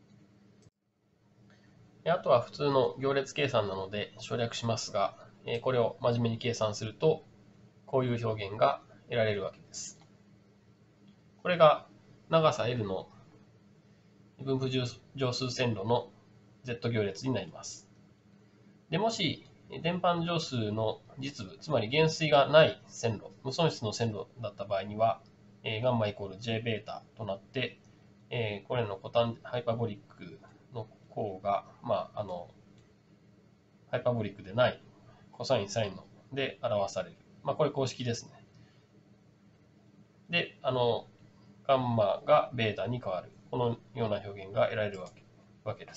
Speaker 1: あとは普通の行列計算なので省略しますが、これを真面目に計算すると、こういう表現が得られるわけです。これが長さ L の分布乗数線路の Z 行列になります。でもし、伝播乗数の実部、つまり減衰がない線路、無損失の線路だった場合には、ガンマイコール J ベータとなって、これのコタンハイパボリックの項が、まあ、あの、ハイパボリックでないコサイン、サインので表される。まあ、これ公式ですね。で、あの、ガンマがベータに変わる。このような表現が得られるわけわけです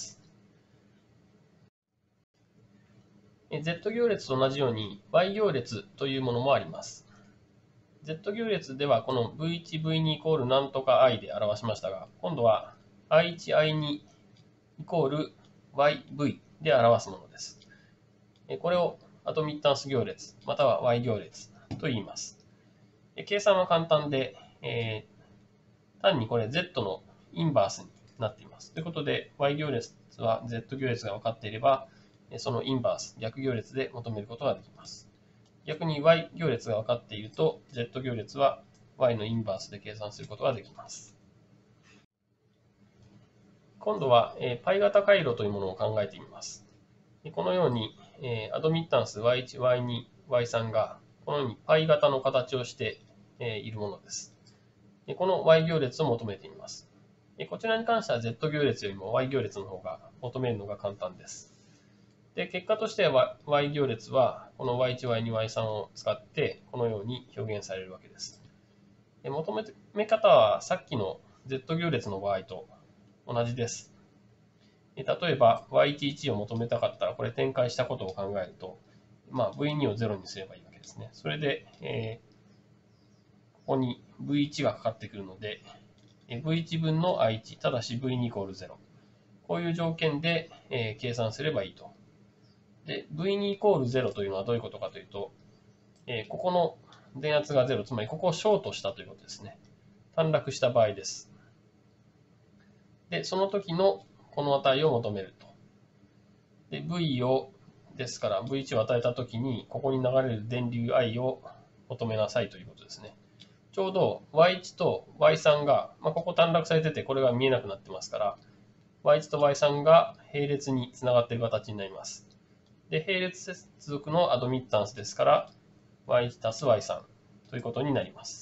Speaker 1: 。Z 行列と同じように Y 行列というものもあります。Z 行列ではこの ブイワン、ブイツー イコールなんとか i で表しましたが、今度は アイワン、アイツー イコール ワイブイ で表すものです。これをアドミッタンス行列または Y 行列と言います。計算は簡単で、えー、単にこれ Z のインバースになっています。ということで Y 行列は Z 行列が分かっていれば、そのインバース、逆行列で求めることができます。逆に Y 行列が分かっていると Z 行列は Y のインバースで計算することができます。今度は π 型回路というものを考えてみます。このようにアドミッタンス ワイワン、ワイツー、ワイスリー がこのように π 型の形をしているものです。この Y 行列を求めてみます。こちらに関しては Z 行列よりも Y 行列の方が求めるのが簡単です。で、結果としては Y 行列はこの ワイワン、ワイツー、ワイスリー を使ってこのように表現されるわけです。求め方はさっきの Z 行列の場合と同じです。例えば ワイワンワン を求めたかったらこれ展開したことを考えると、まあ、ブイツー をゼロにすればいいわけですね。それで、えー、ここに ブイワン がかかってくるので ブイワン 分の アイワン、ただし ブイツー イコールゼロ。こういう条件で、えー、計算すればいいと。で、ブイツー イコールゼロというのはどういうことかというと、えー、ここの電圧がゼロ、つまりここをショートしたということですね。短絡した場合です。で、その時のこの値を求めると。で、V を、ですから ブイワン を与えた時に、ここに流れる電流 I を求めなさいということですね。ちょうど ワイワン と ワイスリー が、まあ、ここ短絡されてて、これが見えなくなってますから、ワイワン と ワイスリー が並列につながっている形になります。で、並列接続のアドミッタンスですから、ワイワン たす ワイスリー ということになります。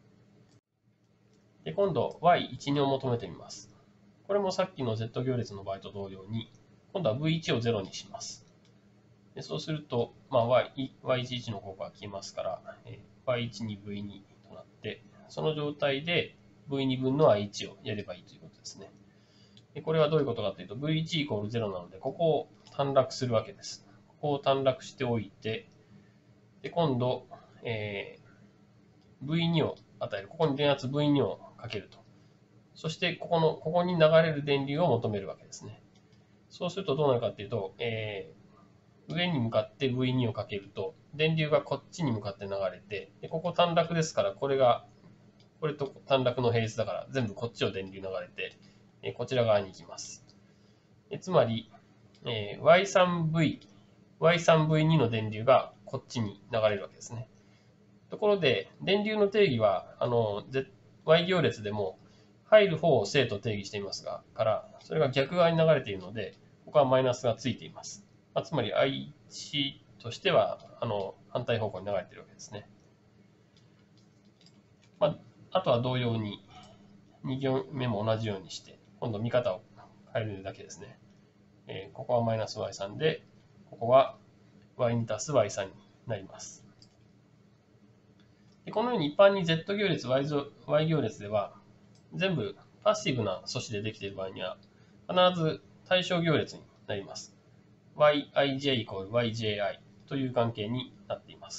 Speaker 1: で、今度 ワイワン、に を求めてみます。これもさっきの Z 行列の場合と同様に、今度は ブイワン をゼロにします。でそうすると、まあ、Y、ワイワンワン の効果が消えますから、ワイワンに ブイツー となって、その状態で ブイツー 分の アイワン をやればいいということですね。でこれはどういうことかというと、ブイワン イコールゼロなので、ここを短絡するわけです。ここを短絡しておいて、で今度、えー、ブイツー を与える。ここに電圧 ブイツー をかけると。そして、ここの、ここに流れる電流を求めるわけですね。そうするとどうなるかというと、えー、上に向かって ブイツー をかけると、電流がこっちに向かって流れて、でここ短絡ですから、これがこれと短絡の並列だから全部こっちを電流流れて、えこちら側に行きます。えつまり、えー、ワイスリーブイ、ワイスリーブイツー の電流がこっちに流れるわけですね。ところで、電流の定義は、あの、Y 行列でも入る方を正と定義していますが、から、それが逆側に流れているので、ここはマイナスがついています。まあ、つまり アイワン としては、あの、反対方向に流れているわけですね。まあ、あとは同様に、に行目も同じようにして、今度見方を変えるだけですね。えー、ここはマイナス ワイスリー で、ここは ワイツー 足す ワイスリー になります。でこのように一般に Z 行列、Y 行列では、全部パッシブな素子でできている場合には、必ず対象行列になります。ワイアイジェー イコール ワイジェーアイ という関係になっています。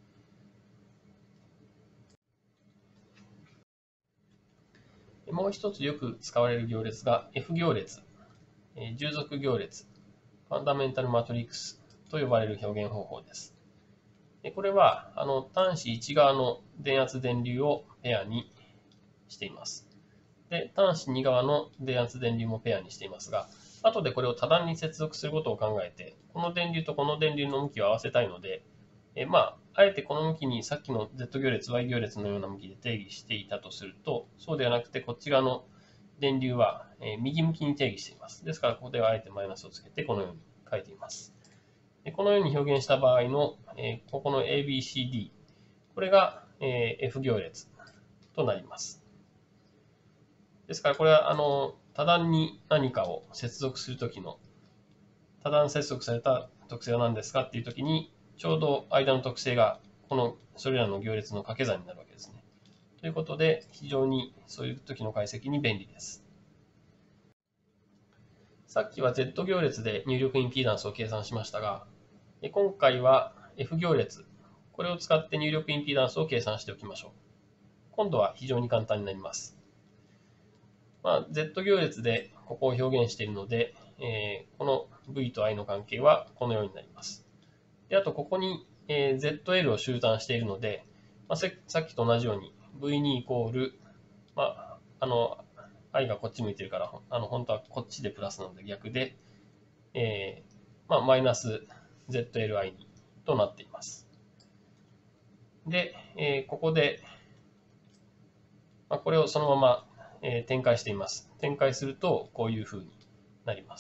Speaker 1: もう一つよく使われる行列が F 行列、従属行列、ファンダメンタルマトリックスと呼ばれる表現方法です。これはあの端子いち側の電圧電流をペアにしています。で、端子に側の電圧電流もペアにしていますが、後でこれを多段に接続することを考えて、この電流とこの電流の向きを合わせたいので、えまあ、あえてこの向きにさっきの Z 行列、Y 行列のような向きで定義していたとすると、そうではなくてこっち側の電流は右向きに定義しています。ですから、ここではあえてマイナスをつけてこのように書いています。でこのように表現した場合の、ここの エービーシーディー、これが F 行列となります。ですから、これはあの多段に何かを接続するときの、多段接続された特性は何ですかっていうときに、ちょうど間の特性がこのそれらの行列の掛け算になるわけですね。ということで、非常にそういう時の解析に便利です。さっきは Z 行列で入力インピーダンスを計算しましたが、今回は F 行列、これを使って入力インピーダンスを計算しておきましょう。今度は非常に簡単になります。まあ、Z 行列でここを表現しているので、えー、この V と I の関係はこのようになります。であと、ここに、えー、ゼットエル を集団しているので、まあ、さっきと同じように ブイツー イコール、まあ、あの、I がこっち向いてるから、あの本当はこっちでプラスなので逆で、えーまあ、マイナス ゼットエルアイ となっています。で、えー、ここで、まあ、これをそのまま、えー、展開しています。展開すると、こういう風になります。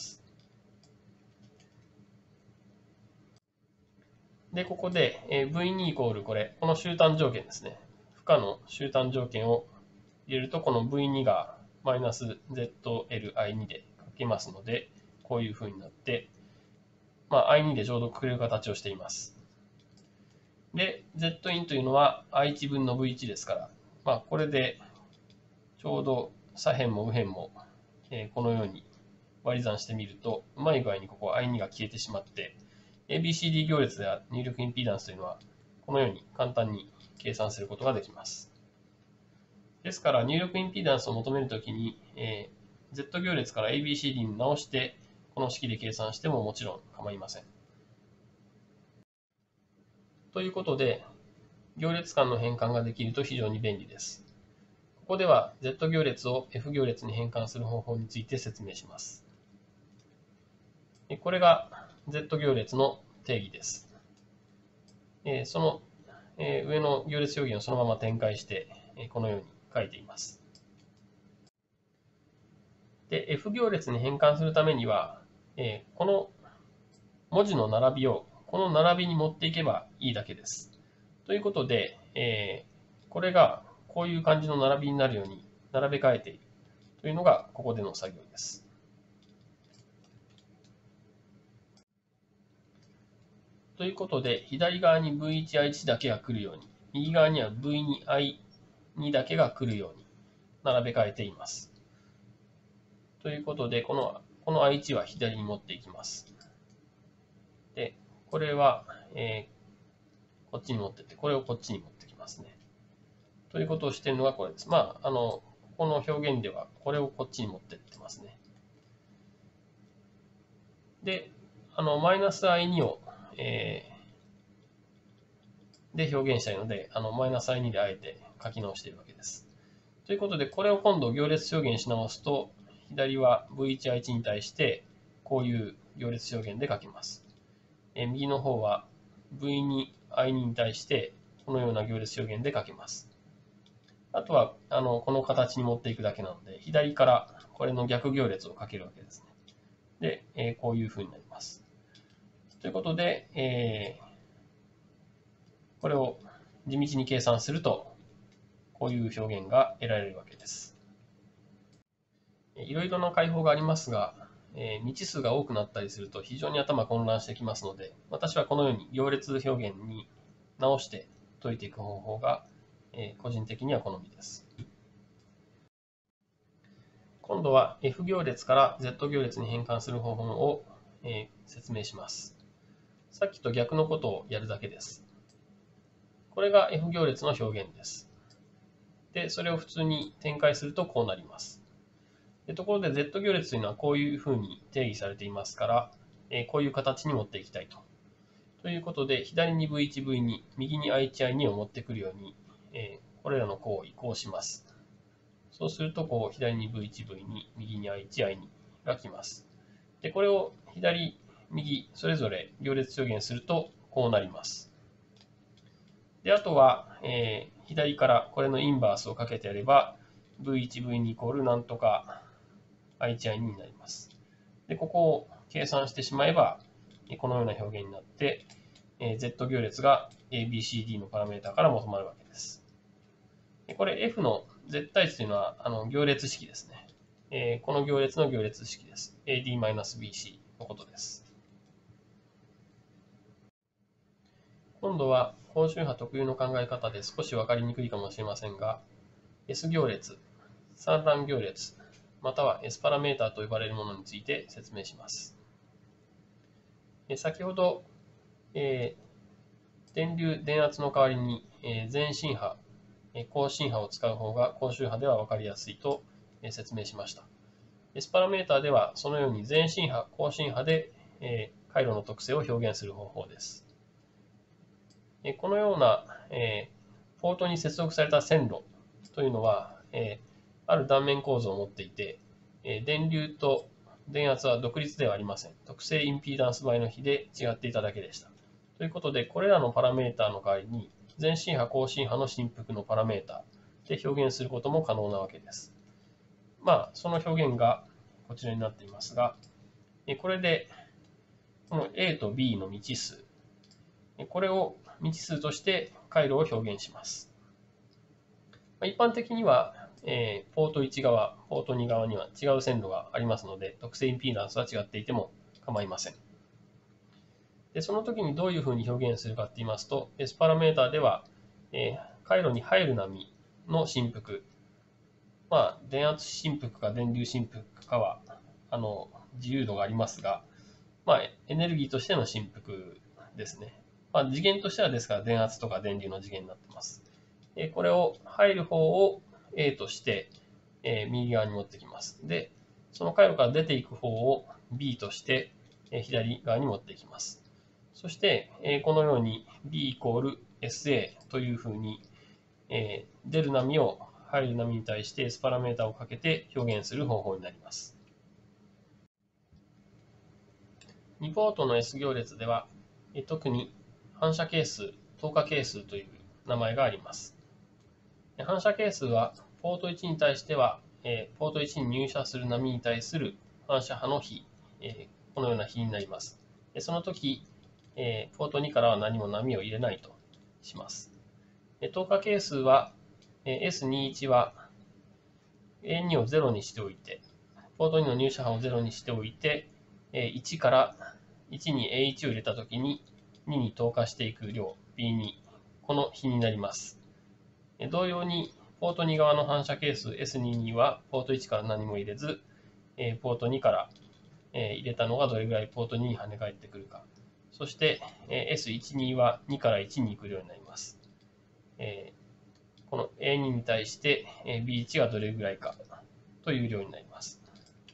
Speaker 1: で、ここで、えー、ブイツー イコールこれ、この集単条件ですね。負荷の集単条件を入れると、この ブイツー がマイナス ゼットエルアイツー で書けますので、こういう風になって、まあ、アイツー でちょうどくれる形をしています。で、Zin というのは アイワン 分の ブイワン ですから、まあ、これでちょうど左辺も右辺も、えー、このように割り算してみると、うまい具合にここ アイツー が消えてしまって、エービーシーディー 行列では入力インピーダンスというのは、このように簡単に計算することができます。ですから、入力インピーダンスを求めるときに、えー、Z 行列から エービーシーディー に直して、この式で計算してももちろん構いません。ということで、行列間の変換ができると非常に便利です。ここでは Z 行列を F 行列に変換する方法について説明します。これが Z 行列の定義です。その上の行列表現をそのまま展開して、このように書いています。で、F 行列に変換するためには、この文字の並びをこの並びに持っていけばいいだけです。ということで、これがこういう感じの並びになるように並べ替えているというのがここでの作業です。ということで、左側に ブイワンアイワン だけが来るように、右側には ブイツーアイツー だけが来るように並べ替えています。ということで、この、この アイワン は左に持っていきます。で、これは、えー、こっちに持ってって、これをこっちに持ってきますね。ということをしているのがこれです。まあ、あの、この表現では、これをこっちに持ってってますね。で、あの、マイナス アイツー を、えー、で表現したいので、あの、マイナス アイツー であえて書き直しているわけです。 ということで、これを今度行列表現し直すと、左は ブイワンアイワン に対してこういう行列表現で書きます。え右の方は ブイツーアイツー に対してこのような行列表現で書きます。あとはあのこの形に持っていくだけなので、左からこれの逆行列を書けるわけですね。で、えー、こういうふうになります。ということで、えー、これを地道に計算すると、こういう表現が得られるわけです。いろいろな解法がありますが、えー、未知数が多くなったりすると非常に頭混乱してきますので、私はこのように行列表現に直して解いていく方法が、えー、個人的には好みです。今度は F 行列から Z 行列に変換する方法を、えー、説明します。さっきと逆のことをやるだけです。これが F 行列の表現です。で、それを普通に展開するとこうなります。でところで Z 行列というのはこういうふうに定義されていますから、えー、こういう形に持っていきたいと。ということで、左に ブイワン、ブイツー、右に アイワン、アイツー を持ってくるように、えー、これらの項を移行します。そうすると、こう左に ブイワン、ブイツー、右に アイワン、アイツー が来ます。で、これを左、右、それぞれ行列表現すると、こうなります。で、あとは、えー、左からこれのインバースをかけてやれば、ブイワン、ブイツー イコールなんとか、アイワン、アイツー になります。で、ここを計算してしまえば、このような表現になって、Z 行列が エービーシーディー のパラメータから求まるわけです。これ F の絶対値というのはあの行列式ですね。この行列の行列式です。エーディー ビーシー のことです。今度は高周波特有の考え方で少し分かりにくいかもしれませんが、S 行列、散乱行列、または S パラメータと呼ばれるものについて説明します。先ほど、えー、電流、電圧の代わりに、えー、全振波、高振波を使う方が高周波では分かりやすいと説明しました。S パラメータではそのように全振波、高振波で、えー、回路の特性を表現する方法です。このような、えー、ポートに接続された線路というのは、えー、ある断面構造を持っていて、えー、電流と電圧は独立ではありません。特性インピーダンス倍の比で違っていただけでした。ということで、これらのパラメータの代わりに、全振波、高振波の振幅のパラメータで表現することも可能なわけです。まあ、その表現がこちらになっていますが、これで、この A と B の未知数、これを未知数として回路を表現します。一般的には、えー、ポートいち側、ポートに側には違う線路がありますので、特性インピーダンスは違っていても構いません。でその時にどういうふうに表現するかって言いますと、S パラメータでは、えー、回路に入る波の振幅、まあ、電圧振幅か電流振幅かはあの自由度がありますが、まあ、エネルギーとしての振幅ですね。まあ、次元としてはですから電圧とか電流の次元になっています。これを入る方を A として、えー、右側に持ってきます。で、その回路から出ていく方を B として、えー、左側に持っていきます。そして、えー、このように B イコール エスエー というふうに、えー、出る波を入る波に対して S パラメータをかけて表現する方法になります。にポートの S 行列では、えー、特に反射係数、透過係数という名前があります。反射係数はポートいちに対しては、えー、ポートいちに入射する波に対する反射波の比、えー、このような比になります。その時、えー、ポートにからは何も波を入れないとします。透過係数は、えー、エスにじゅういち は エーに をゼロにしておいて、ポートにの入射波をゼロにしておいて、えー、いちからいちに エーいち を入れた時ににに透過していく量 ビーに、この比になります。同様に、ポートに側の反射係数 エスにじゅうに はポートいちから何も入れず、ポートにから入れたのがどれぐらいポートにに跳ね返ってくるか。そして エスいちじゅうに はにからいちに行く量になります。この エーに に対して ビーいち がどれぐらいかという量になります。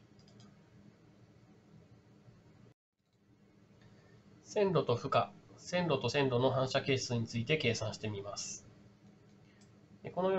Speaker 1: 線路と負荷、線路と線路の反射係数について計算してみます。このように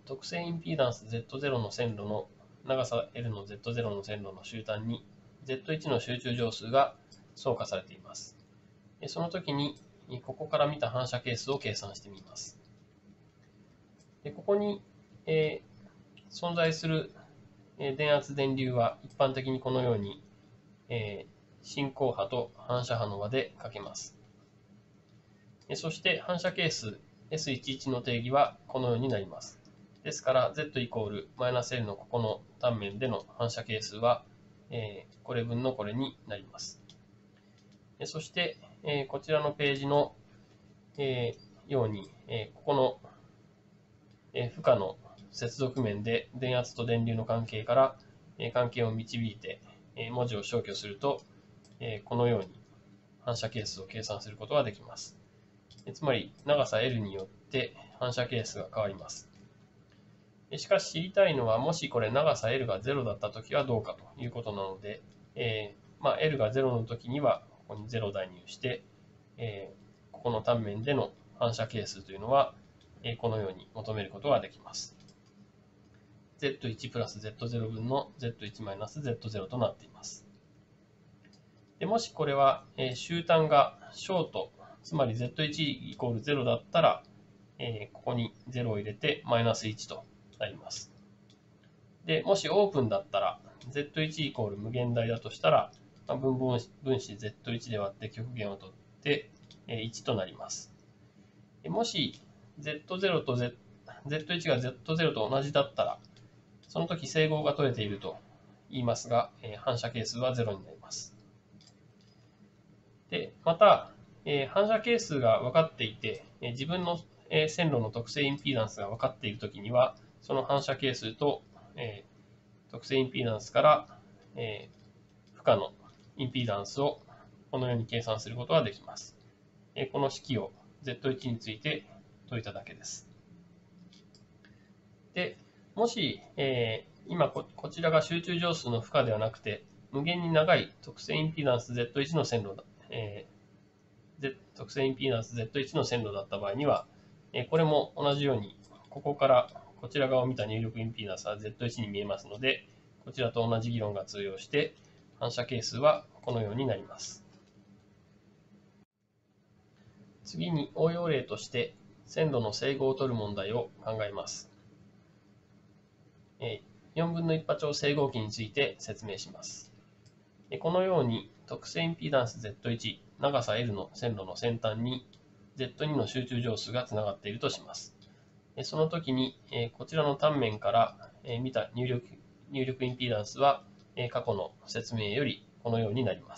Speaker 1: 特性インピーダンス ゼットゼロ の線路の長さ L の ゼットゼロ の線路の終端に ゼットワン の集中乗数が相加されています。その時にここから見た反射係数を計算してみます。でここに、えー、存在する電圧電流は一般的にこのように、えー、進行波と反射波の和で書けます。そして反射係数 エスじゅういち の定義はこのようになります。ですから Z イコールマイナス L のここの単面での反射係数は、えー、これ分のこれになります。そして、えー、こちらのページの、えー、ように、えー、ここの、えー、負荷の接続面で電圧と電流の関係から、えー、関係を導いて、えー、文字を消去すると、えー、このように反射係数を計算することができます。つまり長さ L によって反射係数が変わります。しかし知りたいのは、もしこれ長さ L がゼロだったときはどうかということなので、えーまあ、L がゼロのときにはここにゼロ代入して、えー、ここの単面での反射係数というのは、えー、このように求めることができます。ゼットワン プラス ゼットゼロ 分の ゼットワン マイナス ゼットゼロ となっています。でもしこれは、えー、終端がショート、つまり ゼットワン イコールゼロだったら、えー、ここにゼロを入れてマイナスいちとなります。で、もしオープンだったら ゼットワン イコール無限大だとしたら、まあ、分母分子 ゼットワン で割って極限を取って、えー、いちとなります。でもし ゼットゼロ と Z、ゼットワン が ゼットゼロ と同じだったら、その時整合が取れていると言いますが、えー、反射係数はゼロになります。で、また、えー、反射係数が分かっていて、えー、自分の、えー、線路の特性インピーダンスが分かっているときには、その反射係数と、えー、特性インピーダンスから、えー、負荷のインピーダンスをこのように計算することができます。えー、この式を ゼットワン について解いただけです。で、もし、えー、今 こ, こちらが集中乗数の負荷ではなくて、無限に長い特性インピーダンス ゼットワン の線路だ、えー、特性インピーダンス ゼットワン の線路だった場合には、えー、これも同じように、ここからこちら側を見た入力インピーダンスは ゼットワン に見えますので、こちらと同じ議論が通用して、反射係数はこのようになります。次に応用例として線路の整合を取る問題を考えます。よんぶんのいち波長整合器について説明します。このように特性インピーダンス ゼットワン、長さ L の線路の先端に ゼットツー の集中乗数がつながっているとします。その時にこちらの単面から見た入力、入力インピーダンスは過去の説明よりこのようになります。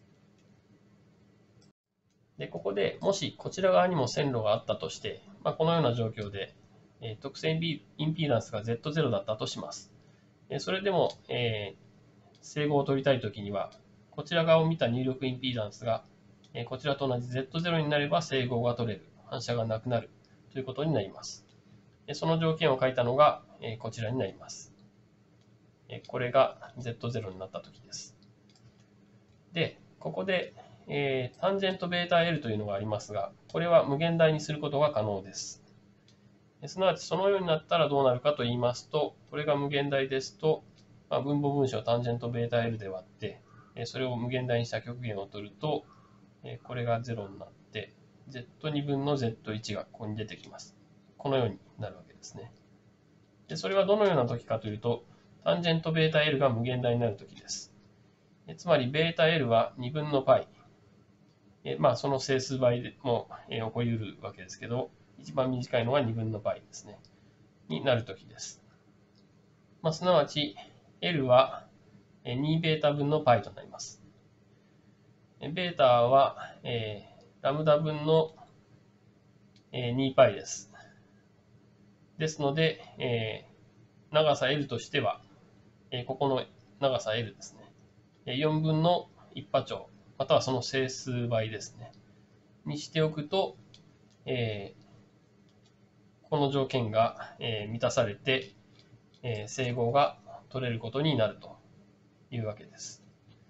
Speaker 1: でここでもしこちら側にも線路があったとして、まあ、このような状況で特性インピーダンスが ゼットゼロ だったとします。それでも、えー、整合を取りたいときには、こちら側を見た入力インピーダンスが、えー、こちらと同じ ゼットゼロ になれば整合が取れる、反射がなくなるということになります。その条件を書いたのが、えー、こちらになります。これが ゼットゼロ になったときです。で、ここで、えー、タンジェント βL というのがありますが、これは無限大にすることが可能です。すなわちそのようになったらどうなるかと言いますと、これが無限大ですと、まあ、分母分子をタンジェント βL で割って、それを無限大にした極限を取ると、これがゼロになって、ゼットツー 分の ゼットワン がここに出てきます。このようになるわけですね。でそれはどのような時かというと、タンジェント βL が無限大になる時です。つまり βL はにぶんの π。まあその整数倍でも起こり得るわけですけど、一番短いのはにぶんの π ですね。になるときです。まあ、すなわち、L はにベータ分の π となります。ベータは、えー、ラムダ分の、えー、に π です。ですので、えー、長さ L としては、えー、ここの長さ L ですね。よんぶんのいち波長、またはその整数倍ですね。にしておくと、えーこの条件が満たされて、整合が取れることになるというわけです。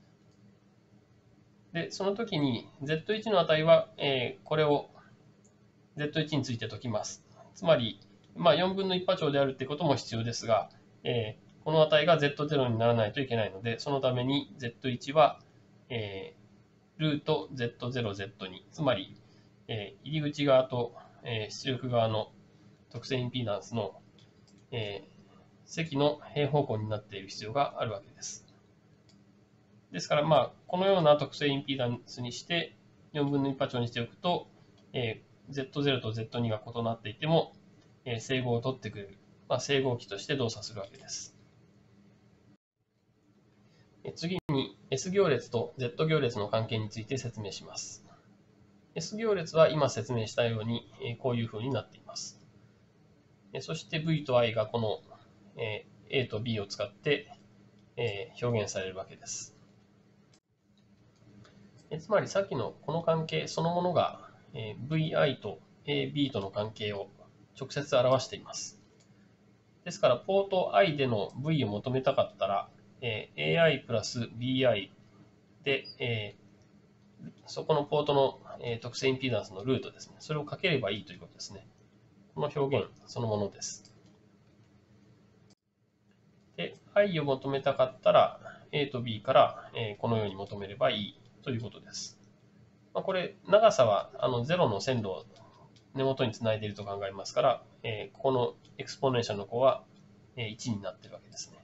Speaker 1: で、その時に ゼットワン の値は、これを ゼットワン について解きます。つまり、 まあ、よんぶんのいち波長であるってことも必要ですが、えー、この値が ゼットゼロ にならないといけないので、そのために ゼットワン は、えー、ルート ゼットゼロゼットツー、つまり、えー、入り口側と、えー、出力側の特性インピーダンスの、えー、積の平方向になっている必要があるわけです。ですから、まあ、このような特性インピーダンスにして、よんぶんのいち波長にしておくと、えー、ゼットゼロ と ゼットツー が異なっていても、えー、整合を取ってくれる、まあ、整合機として動作するわけです。次に S 行列と Z 行列の関係について説明します。S 行列は今説明したようにこういう風になっています。そして V と I がこの A と B を使って表現されるわけです。つまりさっきのこの関係そのものが ブイアイ と エービー との関係を直接表しています。ですからポート I での V を求めたかったらエーアイ プラス ビーアイ で、えー、そこのポートの、えー、特性インピーダンスのルートですね。それをかければいいということですね。この表現そのものです。で、I を求めたかったら A と B から、えー、このように求めればいいということです。まあ、これ、長さはあのゼロの線路を根元につないでいると考えますから、えー、ここのエクスポネンシャルの項は、えー、いちになっているわけですね。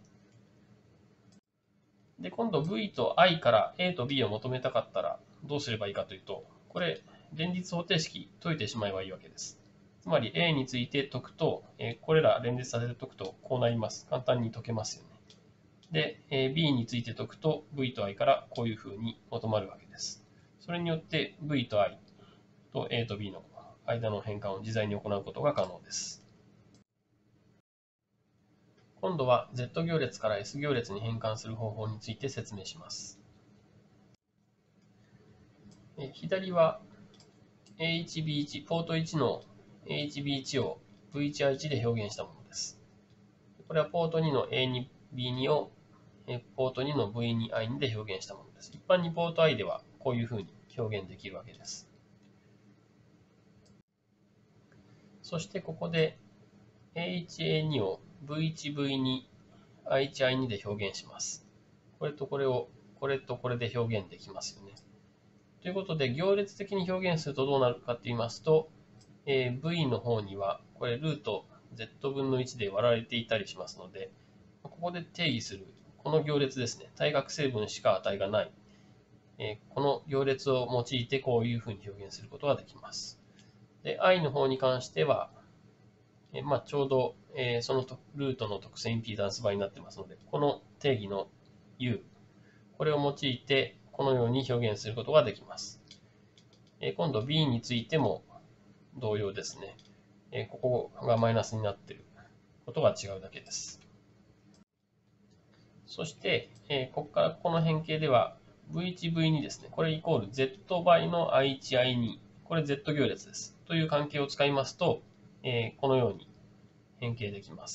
Speaker 1: で、今度 V と I から A と B を求めたかったらどうすればいいかというと、これ、連立方程式解いてしまえばいいわけです。つまり A について解くと、これら連立させて解くとこうなります。簡単に解けますよね。で、B について解くと V と I からこういうふうに求まるわけです。それによって V と I と A と B の間の変換を自在に行うことが可能です。今度は Z 行列から S 行列に変換する方法について説明します。左は エーワンビーワン、ポートいちの エーワンビーワン を ブイワンアイワン で表現したものです。これはポートにの エーツービーツー をポートにの ブイツーアイツー で表現したものです。一般にポート I ではこういうふうに表現できるわけです。そしてここで エーワンエーツー を ブイワンブイツー、アイワンアイワン で表現します。これとこれをこれとこれで表現できますよね。ということで、行列的に表現するとどうなるかと言いますと、えー、V の方には、これルート Z 分のいちで割られていたりしますので、ここで定義する、この行列ですね、対角成分しか値がない、えー、この行列を用いてこういうふうに表現することができます。で、I の方に関しては、えーまあ、ちょうど、えー、そのルートの特性インピーダンス倍になってますので、この定義の U、これを用いて、このように表現することができます。今度 B についても同様ですね。ここがマイナスになっていることが違うだけです。そして、ここからこの変形では ブイワンブイツー ですね。これイコール Z 倍の アイワンアイツー。これ Z 行列です。という関係を使いますと、このように変形できます。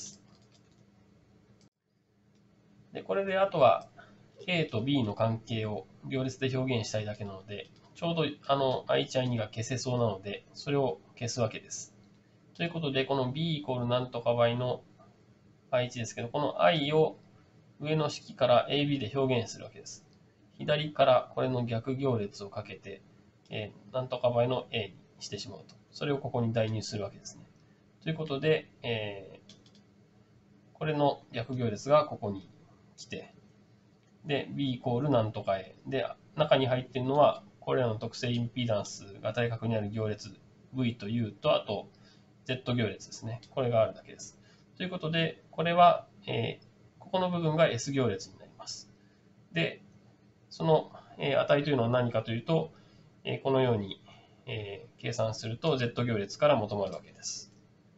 Speaker 1: で、これであとは A と B の関係を行列で表現したいだけなので、ちょうどあの アイワンアイツー が消せそうなので、それを消すわけです。ということで、この B イコールなんとか倍の アイワン ですけど、この I を上の式から エービー で表現するわけです。左からこれの逆行列をかけて、えー、なんとか倍の A にしてしまうと。それをここに代入するわけですね。ということで、えー、これの逆行列がここに来て、で、B イコールなんとか A。で、中に入っているのは、これらの特性インピーダンスが対角にある行列 V と U と、あと Z 行列ですね。これがあるだけです。ということで、これは、えー、ここの部分が S 行列になります。で、その、えー、値というのは何かというと、えー、このように、えー、計算すると Z 行列から求まるわけです。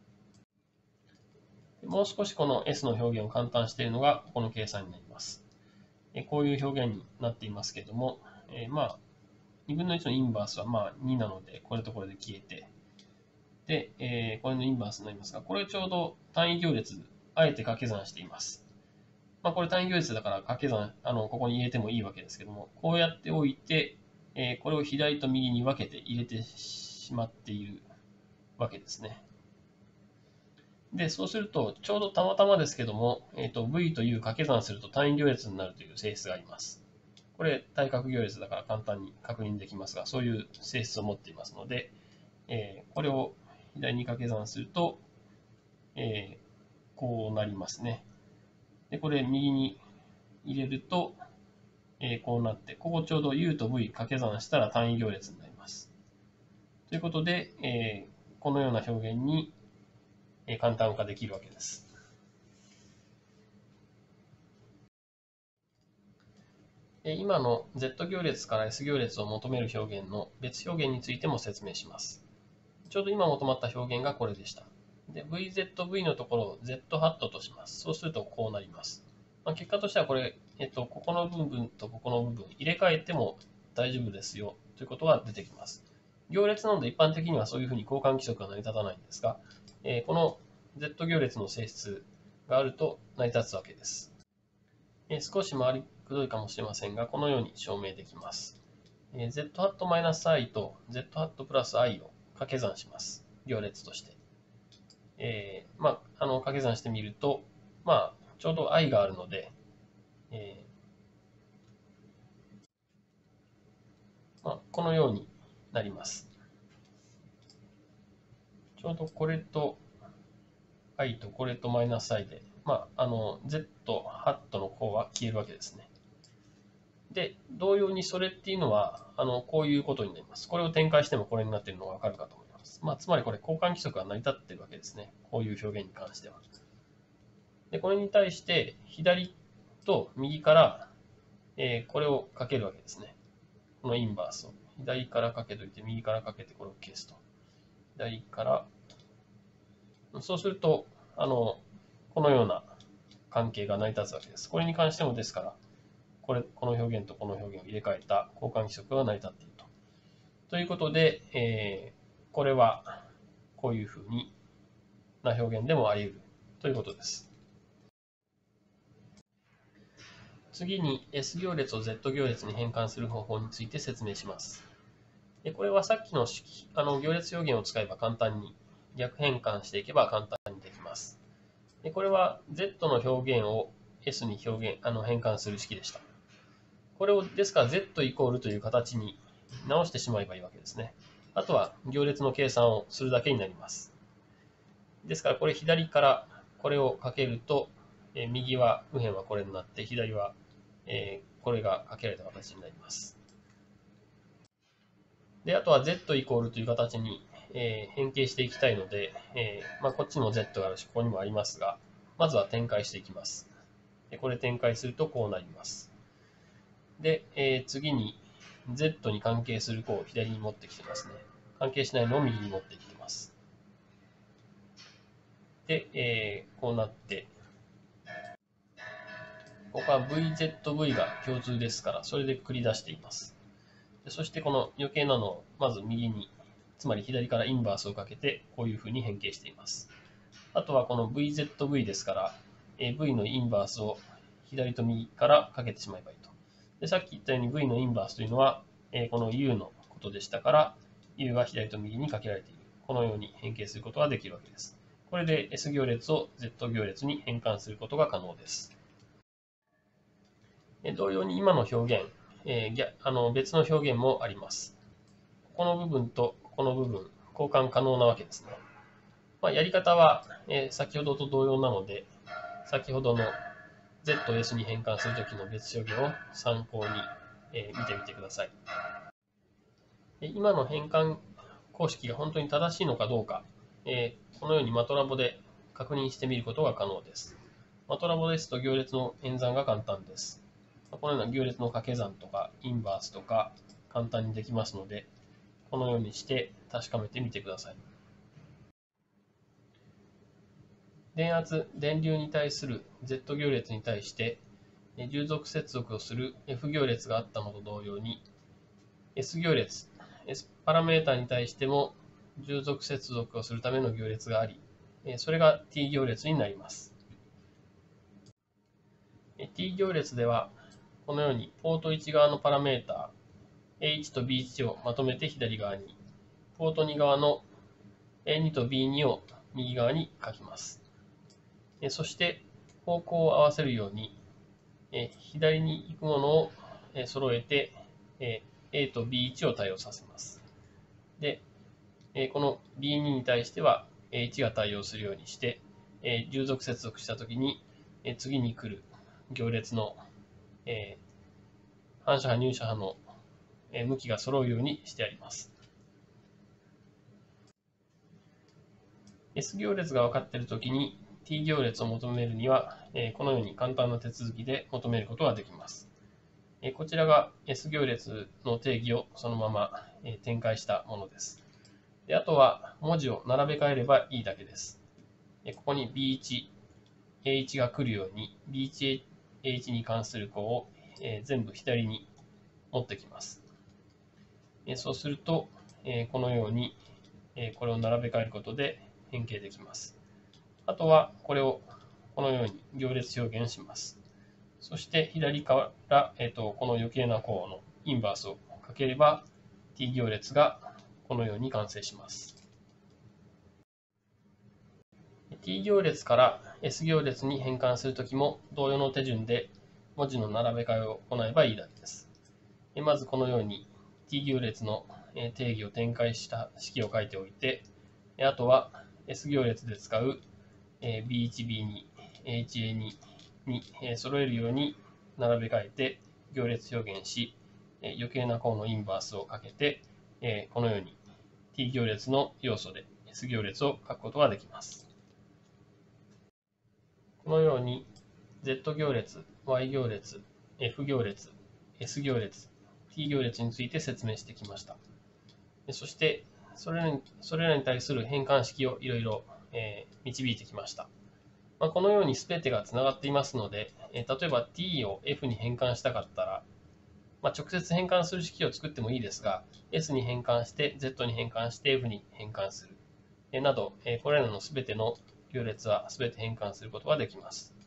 Speaker 1: もう少しこの S の表現を簡単しているのがこの計算になります。こういう表現になっていますけれども、えー、まあ、にぶんのいちのインバースはまあになので、これとこれで消えて、で、えー、これのインバースになりますが、これちょうど単位行列、あえて掛け算しています。まあ、これ単位行列だから掛け算、あの、ここに入れてもいいわけですけども、こうやっておいて、えー、これを左と右に分けて入れてしまっているわけですね。 で、そうすると、ちょうどたまたまですけども、えっと、V と U 掛け算すると単位行列になるという性質があります。これ、対角行列だから簡単に確認できますが、そういう性質を持っていますので、えー、これを左に掛け算すると、えー、こうなりますね。で、これ右に入れると、えー、こうなって、ここちょうど U と V 掛け算したら単位行列になります。ということで、えー、このような表現に簡単化できるわけです。今の Z 行列から S 行列を求める表現の別表現についても説明します。ちょうど今求まった表現がこれでした。で、ブイゼットブイ のところを Z ハットとします。そうするとこうなります。まあ、結果としてはこれ、えっと、ここの部分とここの部分入れ替えても大丈夫ですよということが出てきます。行列なので一般的にはそういうふうに交換規則が成り立たないんですが、えー、この Z 行列の性質があると成り立つわけです。えー、少し回りくどいかもしれませんが、このように証明できます。えー、Z ハットマイナス i と Z ハットプラス i を掛け算します。行列として。えー、まあ、あの、掛け算してみると、まあ、ちょうど i があるので、えーまあ、このようになります。ちょうどこれと i とこれとマイナス i で、まあ、あの、Z ハットの項は消えるわけですね。で、同様にそれっていうのは、あの、こういうことになります。これを展開してもこれになっているのがわかるかと思います。まあ、つまりこれ交換規則が成り立っているわけですね。こういう表現に関しては。で、これに対して、左と右から、えー、これをかけるわけですね。このインバースを。左からかけといて、右からかけてこれを消すと。左から、そうすると、あの、このような関係が成り立つわけです。これに関してもですから、これ、この表現とこの表現を入れ替えた交換規則が成り立っていると。ということで、えー、これは、こういうふうにな表現でもあり得るということです。次に S 行列を Z 行列に変換する方法について説明します。これはさっきの式あの行列表現を使えば簡単に逆変換していけば簡単にできます。これは Z の表現を S に表現あの変換する式でした。これをですから Z イコールという形に直してしまえばいいわけですね。あとは行列の計算をするだけになります。ですからこれ左からこれをかけると、え右は右辺はこれになって左は、えこれがかけられた形になります。で、あとは Z イコールという形に、えー、変形していきたいので、えーまあ、こっちにも Z があるし、ここにもありますが、まずは展開していきます。でこれ展開するとこうなります。で、えー、次に Z に関係する項を左に持ってきてますね。関係しないのを右に持ってきてます。で、えー、こうなって、ここは ブイゼットブイ が共通ですから、それで繰り出しています。そしてこの余計なのをまず右に、つまり左からインバースをかけてこういうふうに変形しています。あとはこの ブイゼットブイ ですから、V のインバースを左と右からかけてしまえばいいと。でさっき言ったように V のインバースというのはこの U のことでしたから、U が左と右にかけられている。このように変形することができるわけです。これで S 行列を Z 行列に変換することが可能です。同様に今の表現、えー、あの別の表現もあります。この部分とこの部分、交換可能なわけですね。まあ、やり方は、えー、先ほどと同様なので、先ほどの Z を S に変換するときの別表現を参考に、えー、見てみてください。今の変換公式が本当に正しいのかどうか、えー、このようにマトラボで確認してみることが可能です。マトラボですと行列の演算が簡単です。このような行列の掛け算とかインバースとか簡単にできますので、このようにして確かめてみてください。電圧、電流に対する Z 行列に対して従属接続をする F 行列があったのと同様に S 行列、S パラメータに対しても従属接続をするための行列があり、それが T 行列になります。T 行列ではこのようにポートいち側のパラメータ エーワン と ビーワン をまとめて左側に、ポートに側の エーツー と ビーツー を右側に書きます。 そして方向を合わせるように、左に行くものを揃えて A と ビーワン を対応させます。で、この ビーツー に対しては エーワン が対応するようにして、従属接続したときに次に来る行列の反射波、入射波の向きが揃うようにしてあります。S 行列が分かっているときに T 行列を求めるには、このように簡単な手続きで求めることができます。こちらが S 行列の定義をそのまま展開したものです。で、あとは文字を並べ替えればいいだけです。ここに ビーワン、エーワン が来るように ビーワン、エーワン に関する項を全部左に持ってきます。そうすると、このようにこれを並べ替えることで変形できます。あとはこれをこのように行列表現します。そして左から、えー、とこの余計な項のインバースをかければ T 行列がこのように完成します。T 行列から S 行列に変換するときも同様の手順で文字の並べ替えを行えばいいだけです。まずこのように T 行列の定義を展開した式を書いておいて、あとは S 行列で使う ビーワン、ビーツー、エイチエーツー に揃えるように並べ替えて行列表現し、余計な項のインバースをかけて、このように T 行列の要素で S 行列を書くことができます。このように Z 行列、Y 行列、F 行列、S 行列、T 行列について説明してきました。そしてそれらに、それらに対する変換式をいろいろ導いてきました。まあ、このように全てがつながっていますので、例えば t を f に変換したかったら、まあ、直接変換する式を作ってもいいですが、s に変換して、z に変換して、f に変換するなど、これらの全ての行列は全て変換することができます。